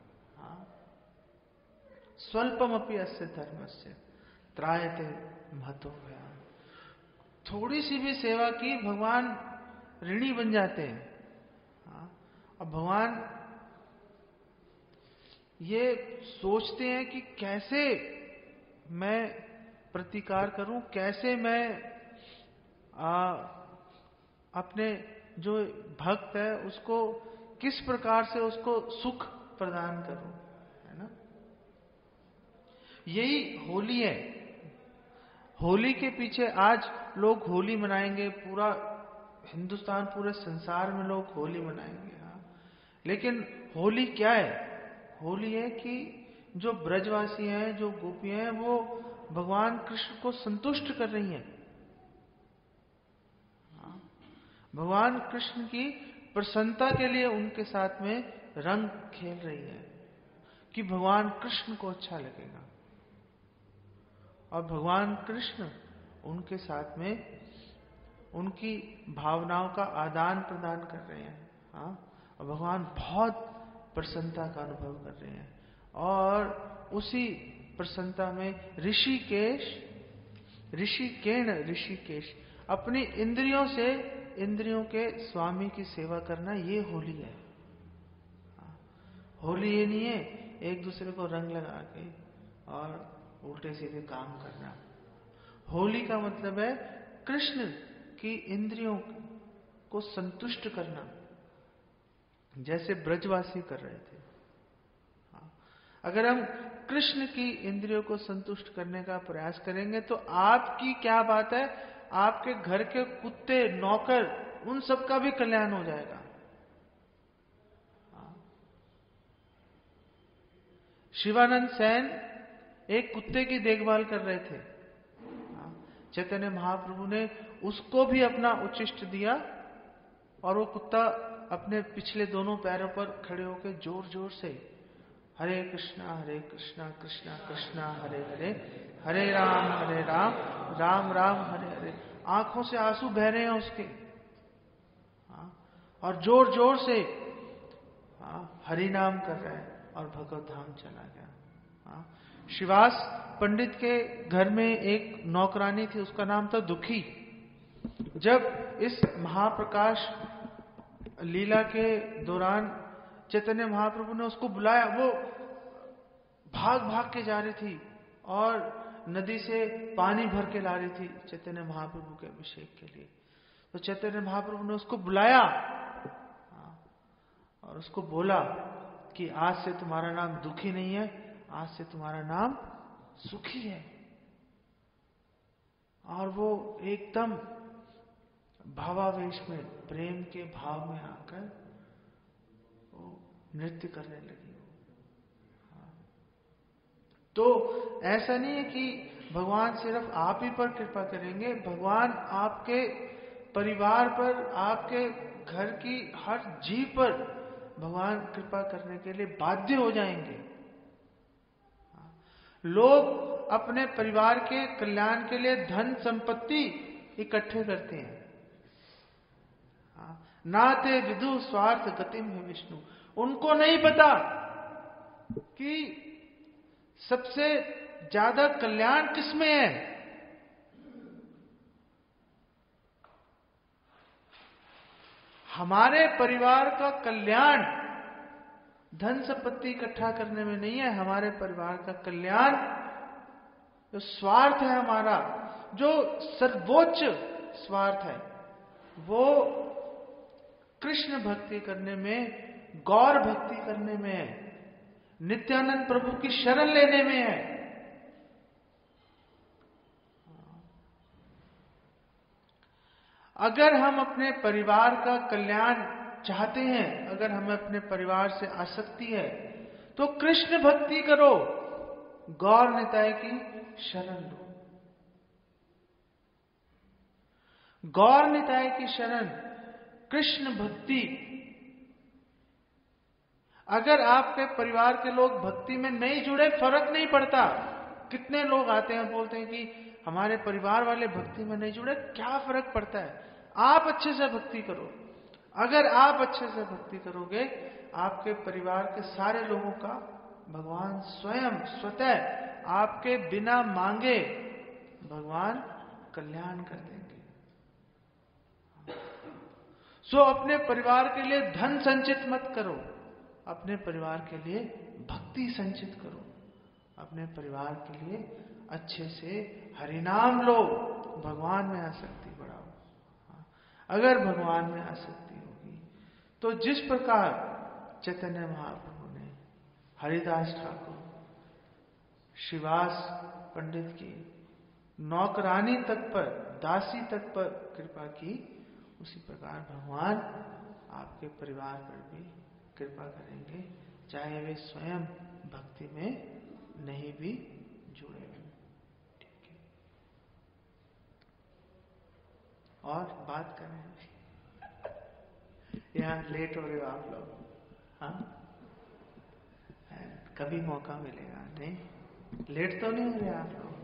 स्वल्पमपि अस्य धर्मस्य त्रायते महतो भया। थोड़ी सी भी सेवा की भगवान ऋणी बन जाते हैं। अब भगवान ये सोचते हैं कि कैसे मैं प्रतिकार करूं, कैसे मैं अपने जो भक्त है उसको किस प्रकार से उसको सुख प्रदान करूं, है ना। यही होली है। होली के पीछे आज लोग होली मनाएंगे, पूरा हिंदुस्तान, पूरे संसार में लोग होली मनाएंगे। लेकिन होली क्या है? होली है कि जो ब्रजवासी हैं, जो गोपियां हैं, वो भगवान कृष्ण को संतुष्ट कर रही हैं। भगवान कृष्ण की प्रसन्नता के लिए उनके साथ में रंग खेल रही है कि भगवान कृष्ण को अच्छा लगेगा। और भगवान कृष्ण उनके साथ में उनकी भावनाओं का आदान प्रदान कर रहे हैं। और भगवान बहुत प्रसन्नता का अनुभव कर रहे हैं। और उसी प्रसन्नता में ऋषिकेश अपनी इंद्रियों से इंद्रियों के स्वामी की सेवा करना, ये होली है। होली ये नहीं है एक दूसरे को रंग लगा के और उल्टे सीधे काम करना। होली का मतलब है कृष्ण की इंद्रियों को संतुष्ट करना, जैसे ब्रजवासी कर रहे थे। अगर हम कृष्ण की इंद्रियों को संतुष्ट करने का प्रयास करेंगे तो आपकी क्या बात है, आपके घर के कुत्ते, नौकर, उन सब का भी कल्याण हो जाएगा। शिवानंद सेन एक कुत्ते की देखभाल कर रहे थे। चैतन्य महाप्रभु ने उसको भी अपना उच्छिष्ट दिया और वो कुत्ता अपने पिछले दोनों पैरों पर खड़े होकर जोर जोर से हरे कृष्णा कृष्णा कृष्णा हरे हरे, हरे राम राम राम हरे हरे। आंखों से आंसू बह रहे हैं उसके, और जोर जोर से हरि नाम कर रहा है और भगवत धाम चला गया। शिवास पंडित के घर में एक नौकरानी थी, उसका नाम था दुखी। जब इस महाप्रकाश लीला के दौरान चैतन्य महाप्रभु ने उसको बुलाया, वो भाग भाग के जा रही थी और नदी से पानी भर के ला रही थी चैतन्य महाप्रभु के अभिषेक के लिए। तो चैतन्य महाप्रभु ने उसको बुलाया और उसको बोला कि आज से तुम्हारा नाम दुखी नहीं है, आज से तुम्हारा नाम सुखी है। और वो एकदम भावावेश में, प्रेम के भाव में आकर वो नृत्य करने लगी। तो ऐसा नहीं है कि भगवान सिर्फ आप ही पर कृपा करेंगे, भगवान आपके परिवार पर, आपके घर की हर जीव पर भगवान कृपा करने के लिए बाध्य हो जाएंगे। लोग अपने परिवार के कल्याण के लिए धन संपत्ति इकट्ठे करते हैं। नाते विदु स्वार्थ गतिम है विष्णु। उनको नहीं पता कि सबसे ज्यादा कल्याण किसमें है। हमारे परिवार का कल्याण धन संपत्ति इकट्ठा करने में नहीं है। हमारे परिवार का कल्याण, जो स्वार्थ है हमारा, जो सर्वोच्च स्वार्थ है, वो कृष्ण भक्ति करने में, गौर भक्ति करने में है, नित्यानंद प्रभु की शरण लेने में है। अगर हम अपने परिवार का कल्याण चाहते हैं, अगर हमें अपने परिवार से आसक्ति है, तो कृष्ण भक्ति करो, गौर निताय की शरण लो। गौर निताय की शरण, कृष्ण भक्ति। अगर आपके परिवार के लोग भक्ति में नहीं जुड़े, फर्क नहीं पड़ता। कितने लोग आते हैं बोलते हैं कि हमारे परिवार वाले भक्ति में नहीं जुड़े, क्या फर्क पड़ता है? आप अच्छे से भक्ति करो। अगर आप अच्छे से भक्ति करोगे, आपके परिवार के सारे लोगों का भगवान स्वयं स्वतः आपके बिना मांगे भगवान कल्याण कर देंगे। सो अपने परिवार के लिए धन संचित मत करो, अपने परिवार के लिए भक्ति संचित करो। अपने परिवार के लिए अच्छे से हरिनाम लो, भगवान में आसक्ति बढ़ाओ। अगर भगवान में आसक्ति होगी तो जिस प्रकार चैतन्य महाप्रभु ने हरिदास ठाकुर, श्रीवास पंडित की नौकरानी तक पर, दासी तक पर कृपा की, उसी प्रकार भगवान आपके परिवार पर भी कृपा करेंगे, चाहे वे स्वयं भक्ति में नहीं भी जुड़े हुए। ठीक है, और बात करें। यहाँ लेट हो रहे हो आप लोग? हाँ, कभी मौका मिलेगा। नहीं, लेट तो नहीं हो रहे आप लोग?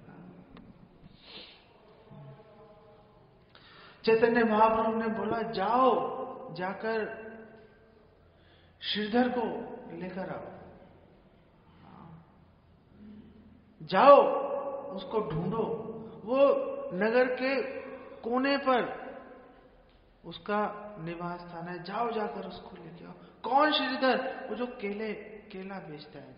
चैतन्य महाप्रभु ने बोला, जाओ, जाकर श्रीधर को लेकर आओ, जाओ उसको ढूंढो, वो नगर के कोने पर उसका निवास स्थान है, जाओ जाकर उसको लेके आओ। कौन श्रीधर? वो जो केला बेचता है,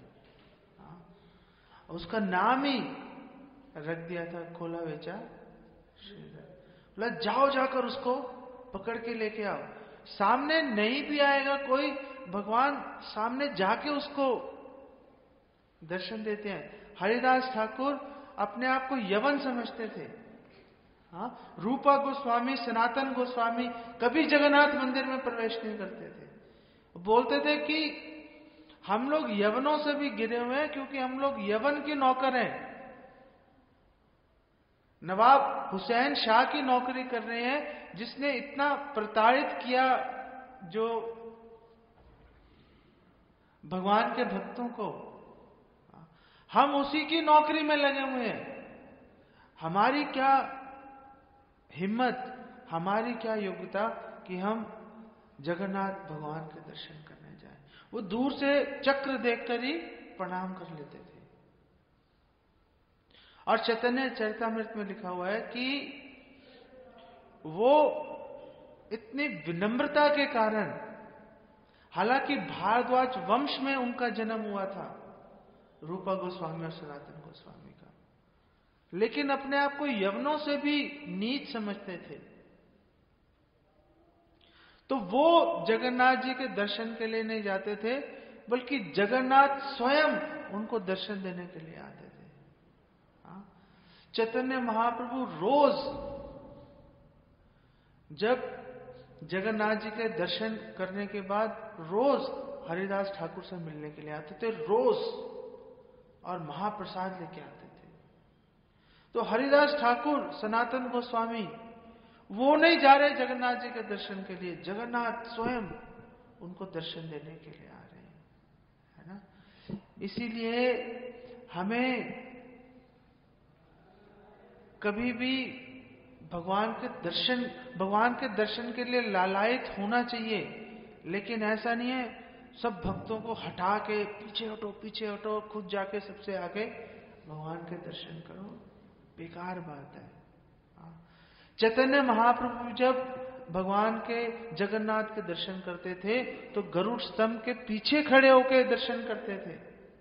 उसका नाम ही रख दिया था, खोला बेचा श्रीधर। बोला जाओ जाकर उसको पकड़ के लेके आओ। सामने नहीं भी आएगा कोई, भगवान सामने जाके उसको दर्शन देते हैं। हरिदास ठाकुर अपने आप को यवन समझते थे। हाँ, रूपा गोस्वामी, सनातन गोस्वामी कभी जगन्नाथ मंदिर में प्रवेश नहीं करते थे। बोलते थे कि हम लोग यवनों से भी गिरे हुए हैं, क्योंकि हम लोग यवन के नौकर हैं। नवाब हुसैन शाह की नौकरी कर रहे हैं, जिसने इतना प्रताड़ित किया जो भगवान के भक्तों को। हम उसी की नौकरी में लगे हुए हैं। हमारी क्या हिम्मत, हमारी क्या योग्यता कि हम जगन्नाथ भगवान के दर्शन करने जाएं। वो दूर से चक्र देखकर ही प्रणाम कर लेते थे। और चैतन्य चरितामृत में लिखा हुआ है कि वो इतनी विनम्रता के कारण, हालांकि भारद्वाज वंश में उनका जन्म हुआ था, रूपा गोस्वामी और सनातन गोस्वामी का, लेकिन अपने आप को यवनों से भी नीच समझते थे। तो वो जगन्नाथ जी के दर्शन के लिए नहीं जाते थे, बल्कि जगन्नाथ स्वयं उनको दर्शन देने के लिए आते थे। चैतन्य महाप्रभु रोज जब जगन्नाथ जी के दर्शन करने के बाद रोज हरिदास ठाकुर से मिलने के लिए आते थे, रोज, और महाप्रसाद लेके आते थे। तो हरिदास ठाकुर, सनातन गोस्वामी, वो नहीं जा रहे जगन्नाथ जी के दर्शन के लिए, जगन्नाथ स्वयं उनको दर्शन देने के लिए आ रहे हैं, है ना। इसीलिए हमें कभी भी भगवान के दर्शन के लिए लालायित होना चाहिए, लेकिन ऐसा नहीं है सब भक्तों को हटा के पीछे हटो, खुद जाके सबसे आगे भगवान के दर्शन करो, बेकार बात है। चैतन्य महाप्रभु जब भगवान के जगन्नाथ के दर्शन करते थे तो गरुड़ स्तंभ के पीछे खड़े होकर दर्शन करते थे,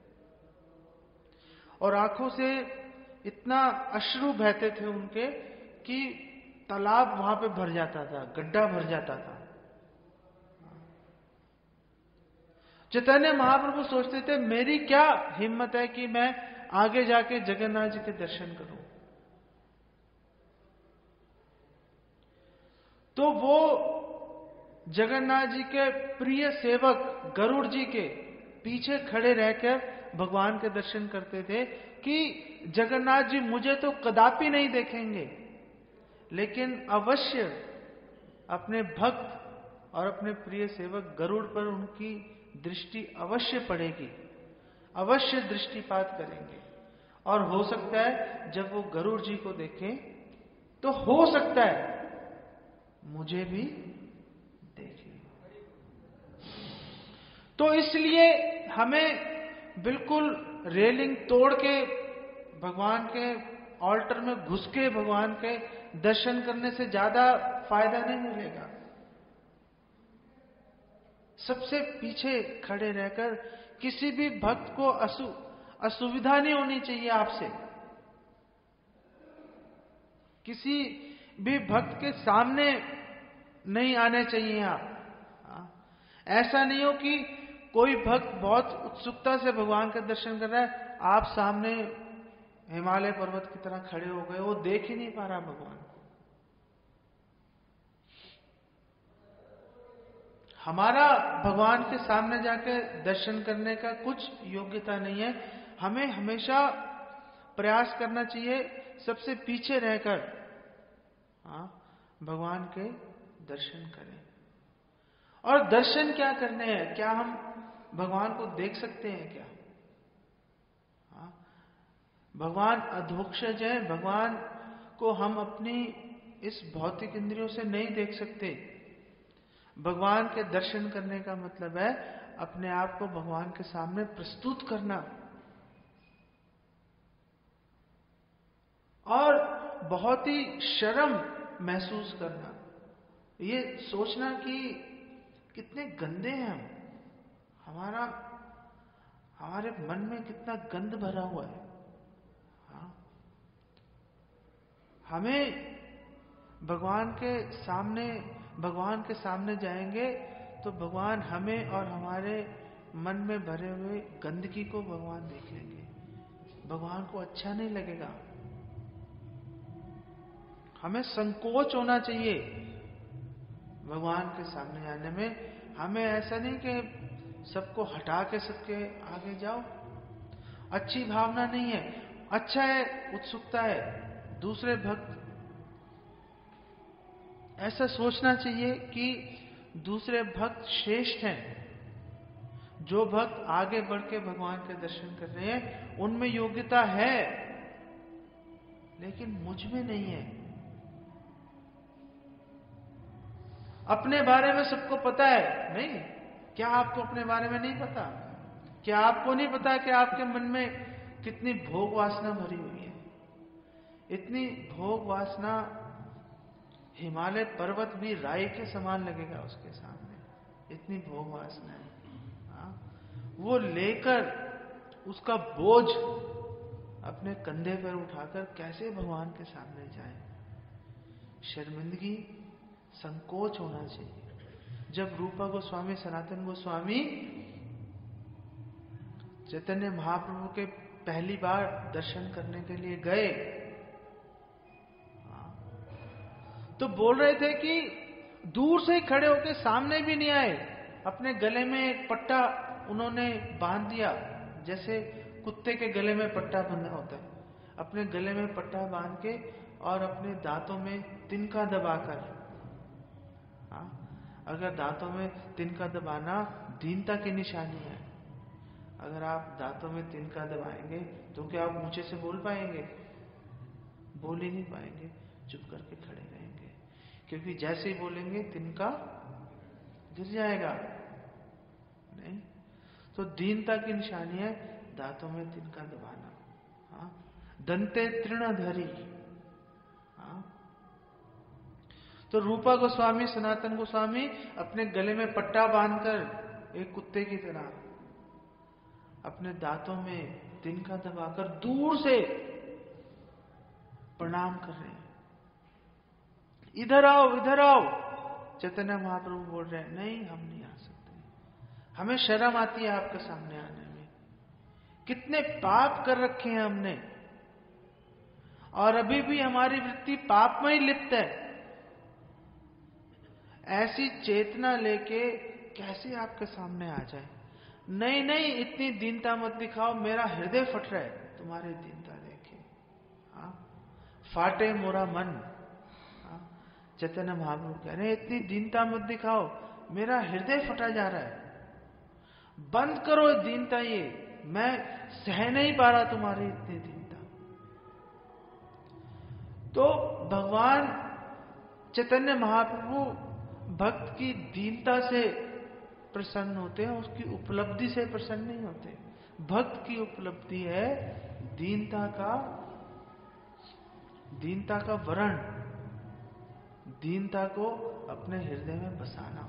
और आंखों से इतना अश्रु बहते थे उनके कि तालाब वहां पे भर जाता था, गड्ढा भर जाता था। चैतन्य महाप्रभु सोचते थे मेरी क्या हिम्मत है कि मैं आगे जाके जगन्नाथ जी के दर्शन करूं। तो वो जगन्नाथ जी के प्रिय सेवक गरुड़ जी के पीछे खड़े रहकर भगवान के दर्शन करते थे कि जगन्नाथ जी मुझे तो कदापि नहीं देखेंगे, लेकिन अवश्य अपने भक्त और अपने प्रिय सेवक गरुड़ पर उनकी दृष्टि अवश्य पड़ेगी, अवश्य दृष्टिपात करेंगे। और हो सकता है जब वो गरुड़ जी को देखें तो हो सकता है मुझे भी देखें। तो इसलिए हमें बिल्कुल रेलिंग तोड़ के भगवान के ऑल्टर में घुस के भगवान के दर्शन करने से ज्यादा फायदा नहीं मिलेगा। सबसे पीछे खड़े रहकर किसी भी भक्त को असुविधा नहीं होनी चाहिए आपसे। किसी भी भक्त के सामने नहीं आने चाहिए आप। ऐसा नहीं हो कि कोई भक्त बहुत उत्सुकता से भगवान का दर्शन कर रहा है, आप सामने हिमालय पर्वत की तरह खड़े हो गए, वो देख ही नहीं पा रहा भगवान को। हमारा भगवान के सामने जाके दर्शन करने का कुछ योग्यता नहीं है। हमें हमेशा प्रयास करना चाहिए सबसे पीछे रहकर भगवान के दर्शन करें। और दर्शन क्या करने हैं? क्या हम भगवान को देख सकते हैं क्या? भगवान अधोक्षज है, भगवान को हम अपनी इस भौतिक इंद्रियों से नहीं देख सकते। भगवान के दर्शन करने का मतलब है अपने आप को भगवान के सामने प्रस्तुत करना, और बहुत ही शर्म महसूस करना, ये सोचना कि कितने गंदे हैं हम, हमारे मन में कितना गंद भरा हुआ है। हमें भगवान के सामने जाएंगे तो भगवान हमें और हमारे मन में भरे हुए गंदगी को भगवान देख लेंगे। भगवान को अच्छा नहीं लगेगा। हमें संकोच होना चाहिए भगवान के सामने आने में। हमें ऐसा नहीं कि सबको हटा के सबके आगे जाओ, अच्छी भावना नहीं है। अच्छा है, उत्सुकता है, दूसरे भक्त ऐसा सोचना चाहिए कि दूसरे भक्त श्रेष्ठ हैं। जो भक्त आगे बढ़ के भगवान के दर्शन कर रहे हैं उनमें योग्यता है, लेकिन मुझ में नहीं है। अपने बारे में सबको पता है नहीं? क्या आपको अपने बारे में नहीं पता? क्या आपको नहीं पता कि आपके मन में कितनी भोग वासना भरी हुई है? इतनी भोग वासना हिमालय पर्वत भी राई के समान लगेगा उसके सामने, इतनी भोग वासना है। वो लेकर उसका बोझ अपने कंधे पर उठाकर कैसे भगवान के सामने जाए? शर्मिंदगी, संकोच होना चाहिए। जब रूपा गोस्वामी, सनातन गोस्वामी चैतन्य महाप्रभु के पहली बार दर्शन करने के लिए गए तो बोल रहे थे कि दूर से ही खड़े होकर, सामने भी नहीं आए, अपने गले में एक पट्टा उन्होंने बांध दिया, जैसे कुत्ते के गले में पट्टा बंधा होता है, अपने गले में पट्टा बांध के और अपने दांतों में तिनका दबाकर। अगर दांतों में तिनका दबाना दीनता की निशानी है। अगर आप दांतों में तिनका दबाएंगे तो क्या आप ऊंचे से बोल पाएंगे? बोल ही नहीं पाएंगे, चुप करके खड़े रहेंगे, क्योंकि जैसे ही बोलेंगे तिनका गिर जाएगा। नहीं तो दीनता की निशानी है दांतों में तिनका दबाना। दंते तृणधरी। तो रूपा गोस्वामी, सनातन गोस्वामी अपने गले में पट्टा बांधकर एक कुत्ते की तरह अपने दांतों में तिनका दबाकर दूर से प्रणाम कर रहे हैं। इधर आओ, इधर आओ। चैतन्य महाप्रभु बोल रहे हैं, नहीं हम नहीं आ सकते, हमें शर्म आती है आपके सामने आने में। कितने पाप कर रखे हैं हमने, और अभी भी हमारी वृत्ति पाप में ही लिप्त है। ऐसी चेतना लेके कैसे आपके सामने आ जाए? नहीं नहीं, इतनी दीनता मत दिखाओ, मेरा हृदय फट रहा है तुम्हारी दीनता देखे। फाटे मोरा मन। चैतन्य महाप्रभु कह रहे हैं, इतनी दीनता मत दिखाओ, मेरा हृदय फटा जा रहा है, बंद करो दीनता, ये मैं सह नहीं पा रहा तुम्हारी इतनी दीनता। तो भगवान चैतन्य महाप्रभु भक्त की दीनता से प्रसन्न होते हैं, उसकी उपलब्धि से प्रसन्न नहीं होते। भक्त की उपलब्धि है दीनता का वरण, दीनता को अपने हृदय में बसाना।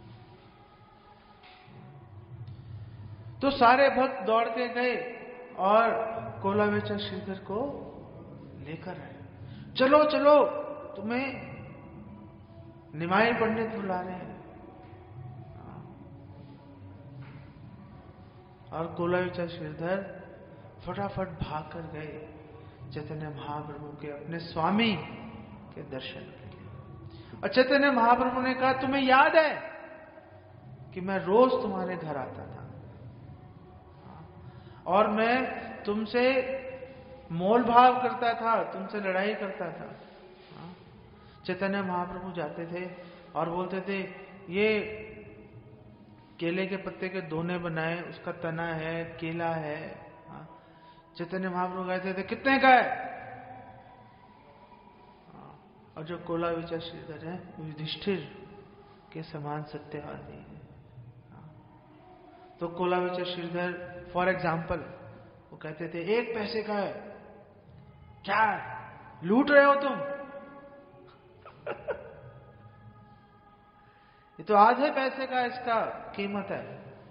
तो सारे भक्त दौड़ के गए और कोलावेचा श्रीधर को लेकर आए। चलो चलो, तुम्हें निमाई पंडित बुला रहे हैं। और कोलावेचा श्रीधर फटाफट भाग कर गए चैतन्य महाप्रभु के अपने स्वामी के दर्शन के लिए। और चैतन्य महाप्रभु ने कहा, तुम्हें याद है कि मैं रोज तुम्हारे घर आता था और मैं तुमसे मोल भाव करता था, तुमसे लड़ाई करता था। चैतन्य महाप्रभु जाते थे और बोलते थे, ये केले के पत्ते के दोने बनाए, उसका तना है, केला है। चैतन्य महाप्रभु कहते थे, कितने का है? और जो कोलावेचा श्रीधर है, युधिष्ठिर के समान सत्यवादी है। तो कोलावेचा श्रीधर फॉर एग्जाम्पल वो कहते थे, 1 पैसे का है। क्या लूट रहे हो तुम? ये तो आधे पैसे का इसका कीमत है,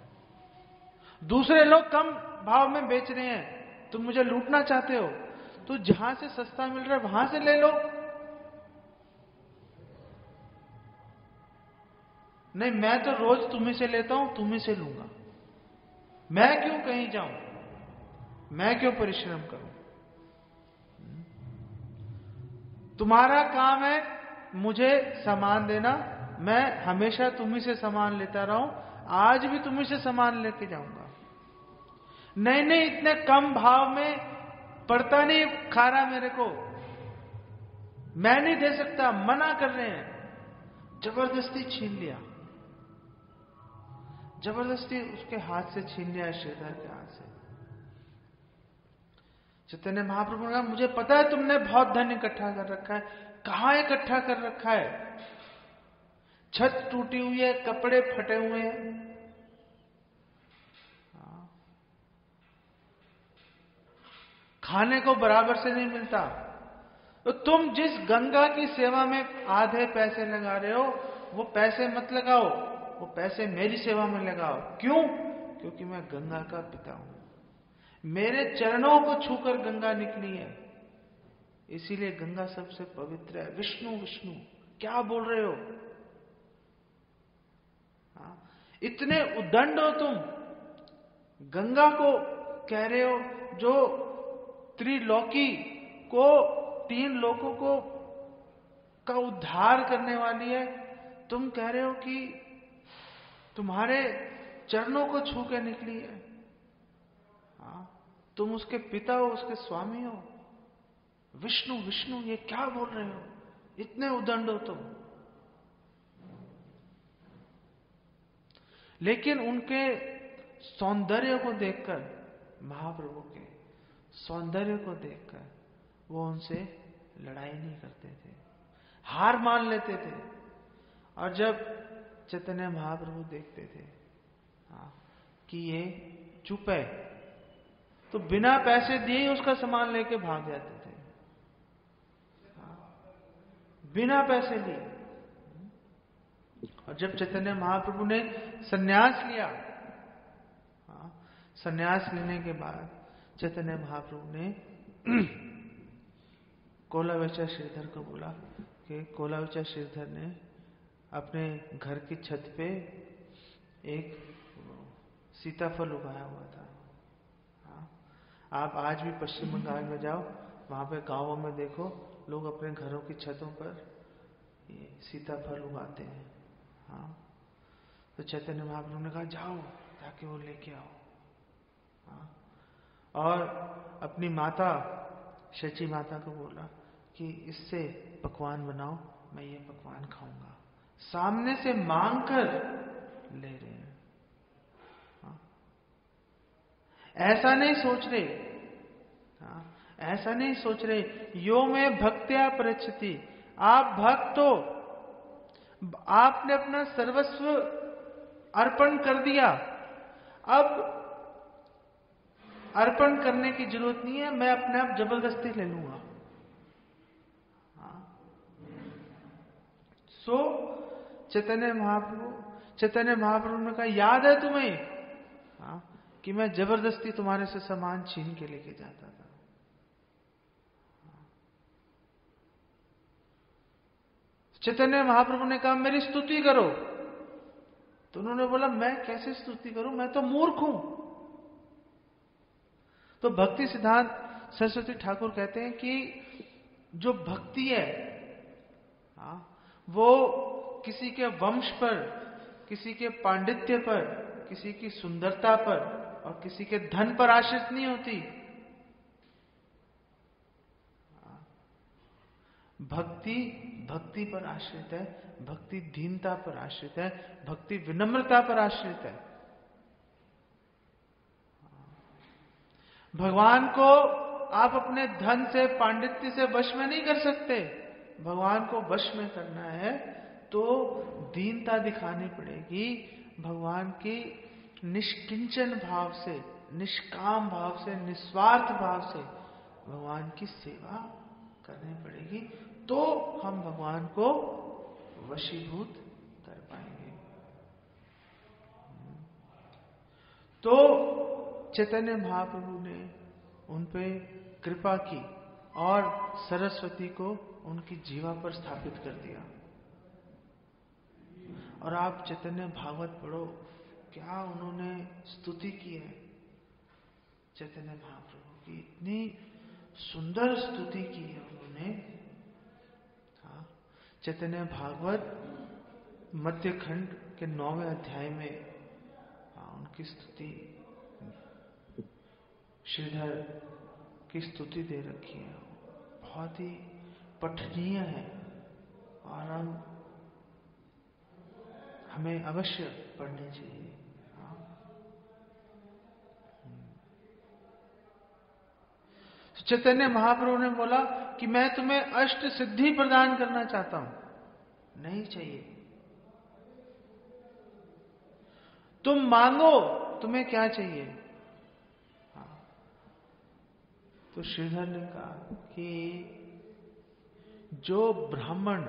दूसरे लोग कम भाव में बेच रहे हैं, तुम मुझे लूटना चाहते हो? तो जहां से सस्ता मिल रहा है वहां से ले लो। नहीं, मैं तो रोज तुम्ही से लेता हूं, तुम्ही से लूंगा। मैं क्यों कहीं जाऊं, मैं क्यों परिश्रम करूं? तुम्हारा काम है मुझे सामान देना, मैं हमेशा तुम्ही से सामान लेता रहा हूं, आज भी तुम्ही से सामान लेके जाऊंगा। नहीं नहीं, इतने कम भाव में पड़ता नहीं खारा मेरे को, मैं नहीं दे सकता, मना कर रहे हैं। जबरदस्ती छीन लिया, जबरदस्ती उसके हाथ से छीन लिया, श्रीधर के हाथ से। चैतन्य महाप्रभु ने कहा, मुझे पता है तुमने बहुत धन इकट्ठा कर रखा है। कहां इकट्ठा कर रखा है? छत टूटी हुई है, कपड़े फटे हुए हैं, खाने को बराबर से नहीं मिलता। तो तुम जिस गंगा की सेवा में आधे पैसे लगा रहे हो, वो पैसे मत लगाओ, वो पैसे मेरी सेवा में लगाओ। क्यों? क्योंकि मैं गंगा का पिता हूं, मेरे चरणों को छूकर गंगा निकली है, इसीलिए गंगा सबसे पवित्र है। विष्णु विष्णु क्या बोल रहे हो? इतने उदंड हो तुम, गंगा को कह रहे हो जो त्रिलोकी को, 3 लोकों को का उद्धार करने वाली है, तुम कह रहे हो कि तुम्हारे चरणों को छू के निकली है। तुम उसके पिता हो, उसके स्वामी हो। विष्णु विष्णु ये क्या बोल रहे हो, इतने उदंड हो तुम। लेकिन उनके सौंदर्य को देखकर, महाप्रभु के सौंदर्य को देखकर वो उनसे लड़ाई नहीं करते थे, हार मान लेते थे। और जब चैतन्य महाप्रभु देखते थे कि ये चुप है, तो बिना पैसे दिए उसका सामान लेके भाग जाते थे, बिना पैसे लिए। और जब चैतन्य महाप्रभु ने संन्यास लिया, संन्यास लेने के बाद चैतन्य महाप्रभु ने कोलावेचा श्रीधर को बोला कि कोलावेचा श्रीधर ने अपने घर की छत पे एक सीताफल उगाया हुआ था। आप आज भी पश्चिम बंगाल में जाओ, वहां पे गांवों में देखो, लोग अपने घरों की छतों पर ये सीताफल उगाते हैं। तो चैतन्य महाप्रभु ने कहा जाओ जाके वो लेके आओ। और अपनी माता शची माता को बोला कि इससे पकवान बनाओ, मैं ये पकवान खाऊंगा। सामने से मांग कर ले रहे हैं, ऐसा नहीं सोच रहे, ऐसा नहीं सोच रहे। यो में भक्त्या प्रचति, आप भक्त हो, आपने अपना सर्वस्व अर्पण कर दिया, अब अर्पण करने की जरूरत नहीं है, मैं अपने आप जबरदस्ती ले लूंगा। सो चैतन्य महाप्रभु ने कहा याद है तुम्हें कि मैं जबरदस्ती तुम्हारे से सामान छीन के लेके जाता था। चैतन्य महाप्रभु ने कहा मेरी स्तुति करो। तो उन्होंने बोला मैं कैसे स्तुति करूं, मैं तो मूर्ख हूं। तो भक्ति सिद्धांत सरस्वती ठाकुर कहते हैं कि जो भक्ति है वो किसी के वंश पर, किसी के पांडित्य पर, किसी की सुंदरता पर और किसी के धन पर आश्रित नहीं होती। भक्ति भक्ति पर आश्रित है, भक्ति दीनता पर आश्रित है, भक्ति विनम्रता पर आश्रित है। भगवान को आप अपने धन से, पांडित्य से वश में नहीं कर सकते। भगवान को वश में करना है तो दीनता दिखानी पड़ेगी, भगवान की निष्किंचन भाव से, निष्काम भाव से, निस्वार्थ भाव से भगवान की सेवा करनी पड़ेगी, तो हम भगवान को वशीभूत कर पाएंगे। तो चैतन्य महाप्रभु ने उन पे कृपा की और सरस्वती को उनकी जीवा पर स्थापित कर दिया। और आप चैतन्य भागवत पढ़ो, क्या उन्होंने स्तुति की है चैतन्य महाप्रभु की, इतनी सुंदर स्तुति की है उन्होंने। चैतन्य भागवत मध्य खंड के 9वें अध्याय में उनकी स्तुति, श्रीधर की स्तुति दे रखी है, बहुत ही पठनीय है और हमें अवश्य पढ़नी चाहिए। चैतन्य महाप्रभु ने बोला कि मैं तुम्हें अष्ट सिद्धि प्रदान करना चाहता हूं। नहीं चाहिए, तुम मांगो, तुम्हें क्या चाहिए। तो श्रीधर ने कहा कि जो ब्राह्मण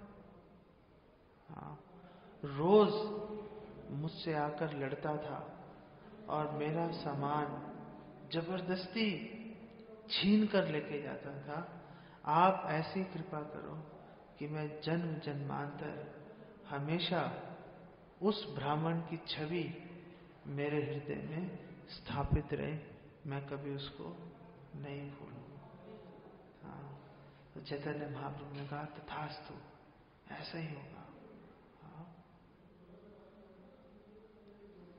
रोज मुझसे आकर लड़ता था और मेरा सामान जबरदस्ती छीन कर लेके जाता था, आप ऐसी कृपा करो कि मैं जन्म जन्मांतर हमेशा उस ब्राह्मण की छवि मेरे हृदय में स्थापित रहे, मैं कभी उसको नहीं भूलूं। तो चैतन्य महाप्रभु ने कहा तथास्तु, ऐसा ही होगा।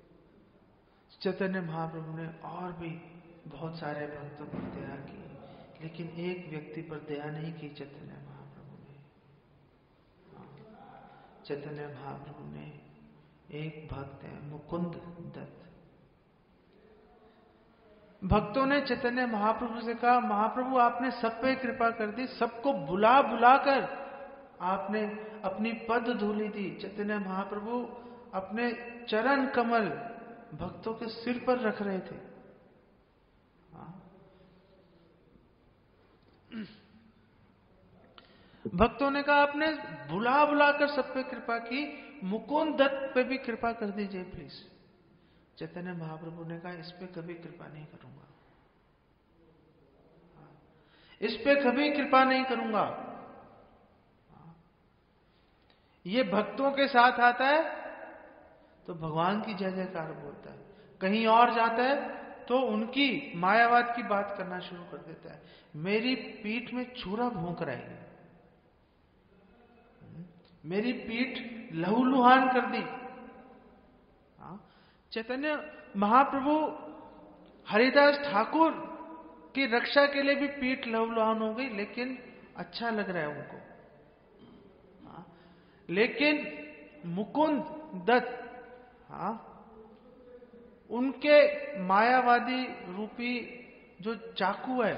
चैतन्य महाप्रभु ने और भी बहुत सारे भक्तों को दया की लेकिन एक व्यक्ति पर दया नहीं की चैतन्य महाप्रभु ने। चैतन्य महाप्रभु ने, एक भक्त है मुकुंद दत्त, भक्तों ने चैतन्य महाप्रभु से कहा, महाप्रभु आपने सब पे कृपा कर दी, सबको बुला बुलाकर आपने अपनी पद धूली दी। चैतन्य महाप्रभु अपने चरण कमल भक्तों के सिर पर रख रहे थे। भक्तों ने कहा, आपने बुला बुलाकर सब पे कृपा की, मुकुंद दत्त पे भी कृपा कर दीजिए प्लीज। चैतन्य महाप्रभु ने कहा, इस पे कभी कृपा नहीं करूंगा, इस पे कभी कृपा नहीं करूंगा। ये भक्तों के साथ आता है तो भगवान की जय जयकार बोलता है, कहीं और जाता है तो उनकी मायावाद की बात करना शुरू कर देता है। मेरी पीठ में छुरा भोंक रहा है, मेरी पीठ लहूलुहान कर दी। चैतन्य महाप्रभु हरिदास ठाकुर की रक्षा के लिए भी पीठ लहूलुहान हो गई, लेकिन अच्छा लग रहा है उनको। लेकिन मुकुंद दत्त, उनके मायावादी रूपी जो चाकू है,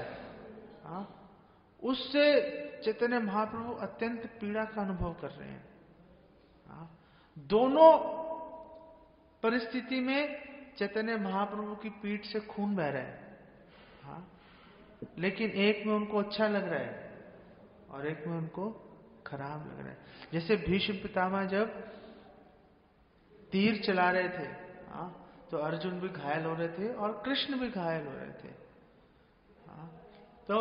उससे चैतन्य महाप्रभु अत्यंत पीड़ा का अनुभव कर रहे हैं। दोनों परिस्थिति में चैतन्य महाप्रभु की पीठ से खून बह रहा है, लेकिन एक में उनको अच्छा लग रहा है और एक में उनको खराब लग रहा है। जैसे भीष्म पितामह जब तीर चला रहे थे, तो अर्जुन भी घायल हो रहे थे और कृष्ण भी घायल हो रहे थे। तो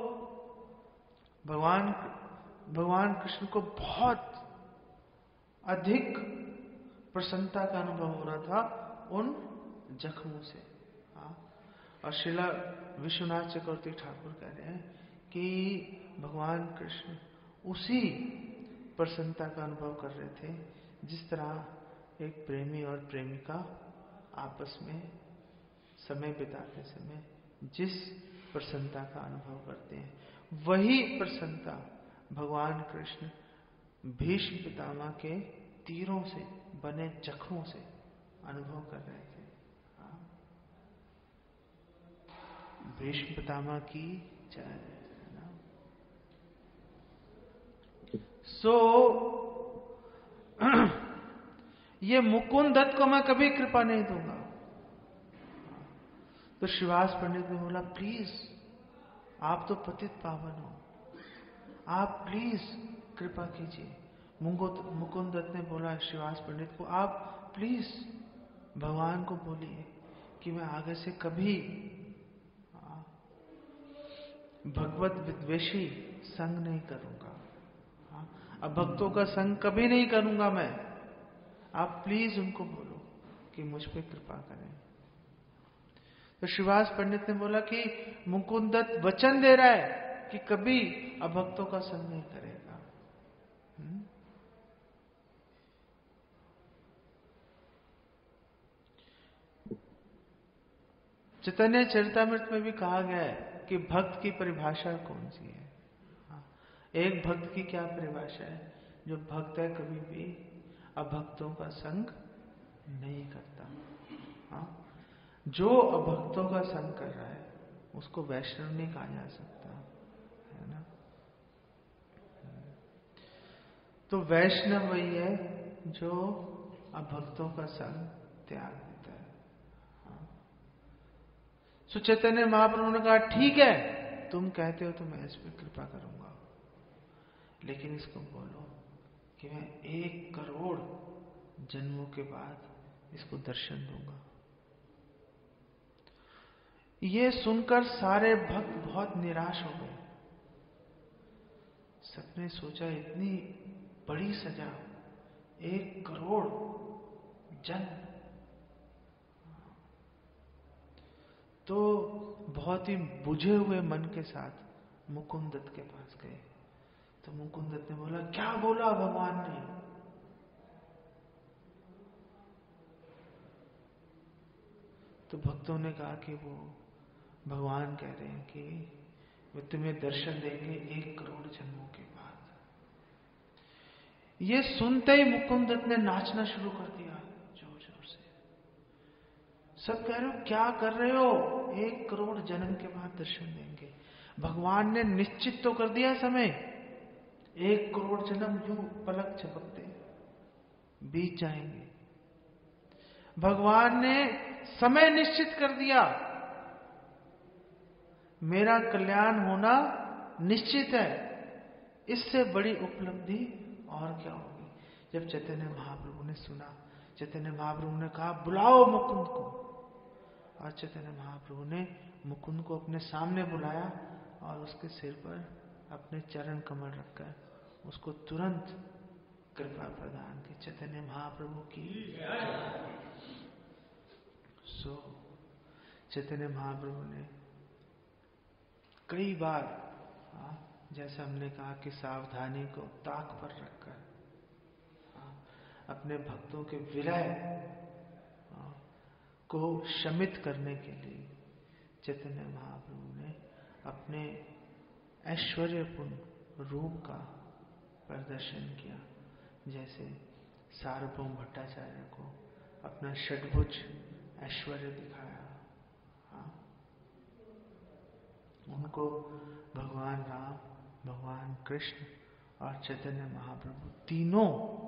भगवान कृष्ण को बहुत अधिक प्रसन्नता का अनुभव हो रहा था उन जख्मों से। और श्रीला विश्वनाथ चक्रवर्ती ठाकुर कह रहे हैं कि भगवान कृष्ण उसी प्रसन्नता का अनुभव कर रहे थे जिस तरह एक प्रेमी और प्रेमिका आपस में समय बिताते समय जिस प्रसन्नता का अनुभव करते हैं, वही प्रसन्नता भगवान कृष्ण भीष्म पितामह के तीरों से बने जख्मों से अनुभव कर रहे थे। भीष्म पितामह की जय। ये मुकुंद दत्त को मैं कभी कृपा नहीं दूंगा। तो श्रीवास पंडित ने बोला, प्लीज आप तो पतित पावन हो, आप प्लीज कृपा कीजिए। मुकुंद दत्त ने बोला श्रीवास पंडित को, आप प्लीज भगवान को बोलिए कि मैं आगे से कभी भगवत विद्वेषी संग नहीं करूंगा, अब भक्तों का संग कभी नहीं करूंगा मैं। आप प्लीज उनको बोलो कि मुझ पे कृपा करें। तो श्रीवास पंडित ने बोला कि मुकुंद दत्त वचन दे रहा है कि कभी अभक्तों का संग नहीं करेगा। चैतन्य चरितामृत में भी कहा गया है कि भक्त की परिभाषा कौन सी है। एक भक्त की क्या परिभाषा है? जो भक्त है कभी भी अभक्तों का संग नहीं करता। जो अभक्तों का संग कर रहा है उसको वैष्णव नहीं कहा जा सकता, है ना। तो वैष्णव वही है जो अभक्तों का संग त्याग देता है। सो चैतन्य महाप्रभु ने कहा, ठीक है तुम कहते हो तो मैं इस पर कृपा करूंगा, लेकिन इसको बोलो कि मैं 1 करोड़ जन्मों के बाद इसको दर्शन दूंगा। ये सुनकर सारे भक्त बहुत निराश हो गए। सबने सोचा इतनी बड़ी सजा, 1 करोड़ जन्म, तो बहुत ही बुझे हुए मन के साथ मुकुंद दत्त के पास गए। तो मुकुंद दत्त ने बोला, क्या बोला भगवान ने? तो भक्तों ने कहा कि वो भगवान कह रहे हैं कि वे तुम्हें दर्शन देंगे 1 करोड़ जन्मों के बाद। ये सुनते ही मुकुंद ने नाचना शुरू कर दिया जोर जोर से। सब कह रहे हो क्या कर रहे हो, 1 करोड़ जन्म के बाद दर्शन देंगे। भगवान ने निश्चित तो कर दिया समय, 1 करोड़ जन्म यूं पलक झपकते बीत जाएंगे। भगवान ने समय निश्चित कर दिया, मेरा कल्याण होना निश्चित है, इससे बड़ी उपलब्धि और क्या होगी। जब चैतन्य महाप्रभु ने सुना, चैतन्य महाप्रभु ने कहा बुलाओ मुकुंद को, और चैतन्य महाप्रभु ने मुकुंद को अपने सामने बुलाया और उसके सिर पर अपने चरण कमल रखकर उसको तुरंत कृपा प्रदान की। चैतन्य महाप्रभु की चैतन्य महाप्रभु ने कई बार, जैसे हमने कहा कि सावधानी को ताक पर रखकर अपने भक्तों के विरह को शमित करने के लिए चैतन्य महाप्रभु ने अपने ऐश्वर्यपूर्ण रूप का प्रदर्शन किया। जैसे सार्वभौम भट्टाचार्य को अपना षड्भुज ऐश्वर्य दिखाया। उनको भगवान राम, भगवान कृष्ण और चैतन्य महाप्रभु तीनों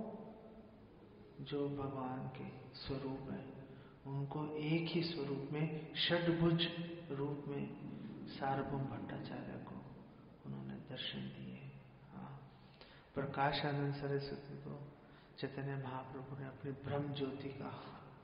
जो भगवान के स्वरूप हैं, उनको एक ही स्वरूप में षड्भुज रूप में सार्वभौम भट्टाचार्य को उन्होंने दर्शन दिए। प्रकाशानंद सरस्वती को चैतन्य महाप्रभु ने अपनी ब्रह्म ज्योति का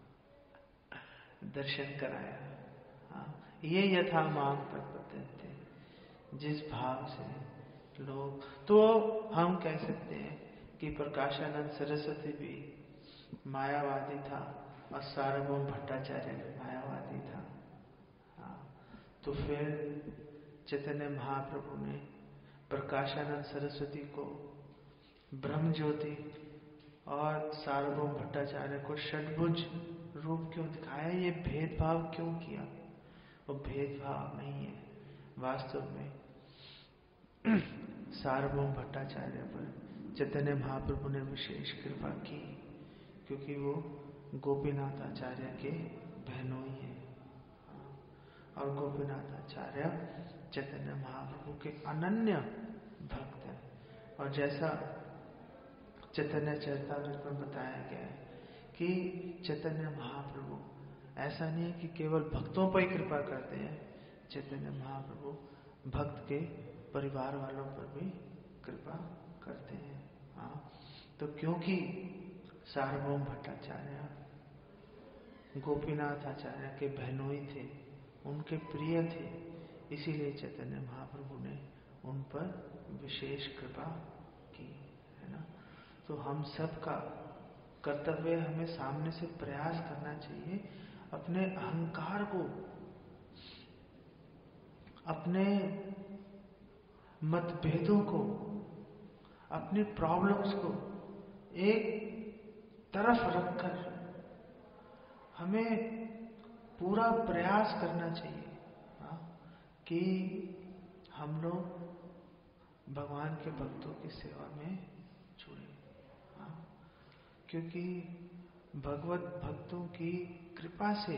दर्शन कराया। ये यथा मांग प्रपत्ति थे, जिस भाव से लोग, तो हम कह सकते हैं कि प्रकाशानंद सरस्वती भी मायावादी था और सार्वभौम भट्टाचार्य भी मायावादी था। तो फिर चैतन्य महाप्रभु ने प्रकाशानंद सरस्वती को ब्रह्म ज्योति और सार्वभौम भट्टाचार्य को षड्भुज रूप क्यों दिखाया, ये भेदभाव क्यों किया? वो भेदभाव नहीं है, वास्तव में सार्वभौम भट्टाचार्य पर चैतन्य महाप्रभु ने विशेष कृपा की, क्योंकि वो गोपीनाथ आचार्य के बहनोई हैं और गोपीनाथ आचार्य चैतन्य महाप्रभु के अनन्य भक्त हैं। और जैसा चैतन्य चरितामृत में बताया गया है कि चैतन्य महाप्रभु ऐसा नहीं है कि केवल भक्तों पर ही कृपा करते हैं, चैतन्य महाप्रभु भक्त के परिवार वालों पर भी कृपा करते हैं। तो क्योंकि सार्वभौम भट्टाचार्य गोपीनाथ आचार्य के बहनोई थे, उनके प्रिय थे, इसीलिए चैतन्य महाप्रभु ने उन पर विशेष कृपा की, है ना। तो हम सबका कर्तव्य, हमें सामने से प्रयास करना चाहिए अपने अहंकार को, अपने मतभेदों को, अपनी प्रॉब्लम्स को एक तरफ रखकर हमें पूरा प्रयास करना चाहिए कि हम लोग भगवान के भक्तों की सेवा में जुड़े। क्योंकि भगवत भक्तों की कृपा से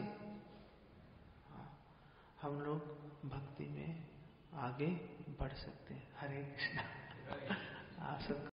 हम लोग भक्ति में आगे बढ़ सकते हैं। हरे कृष्णा। आप सब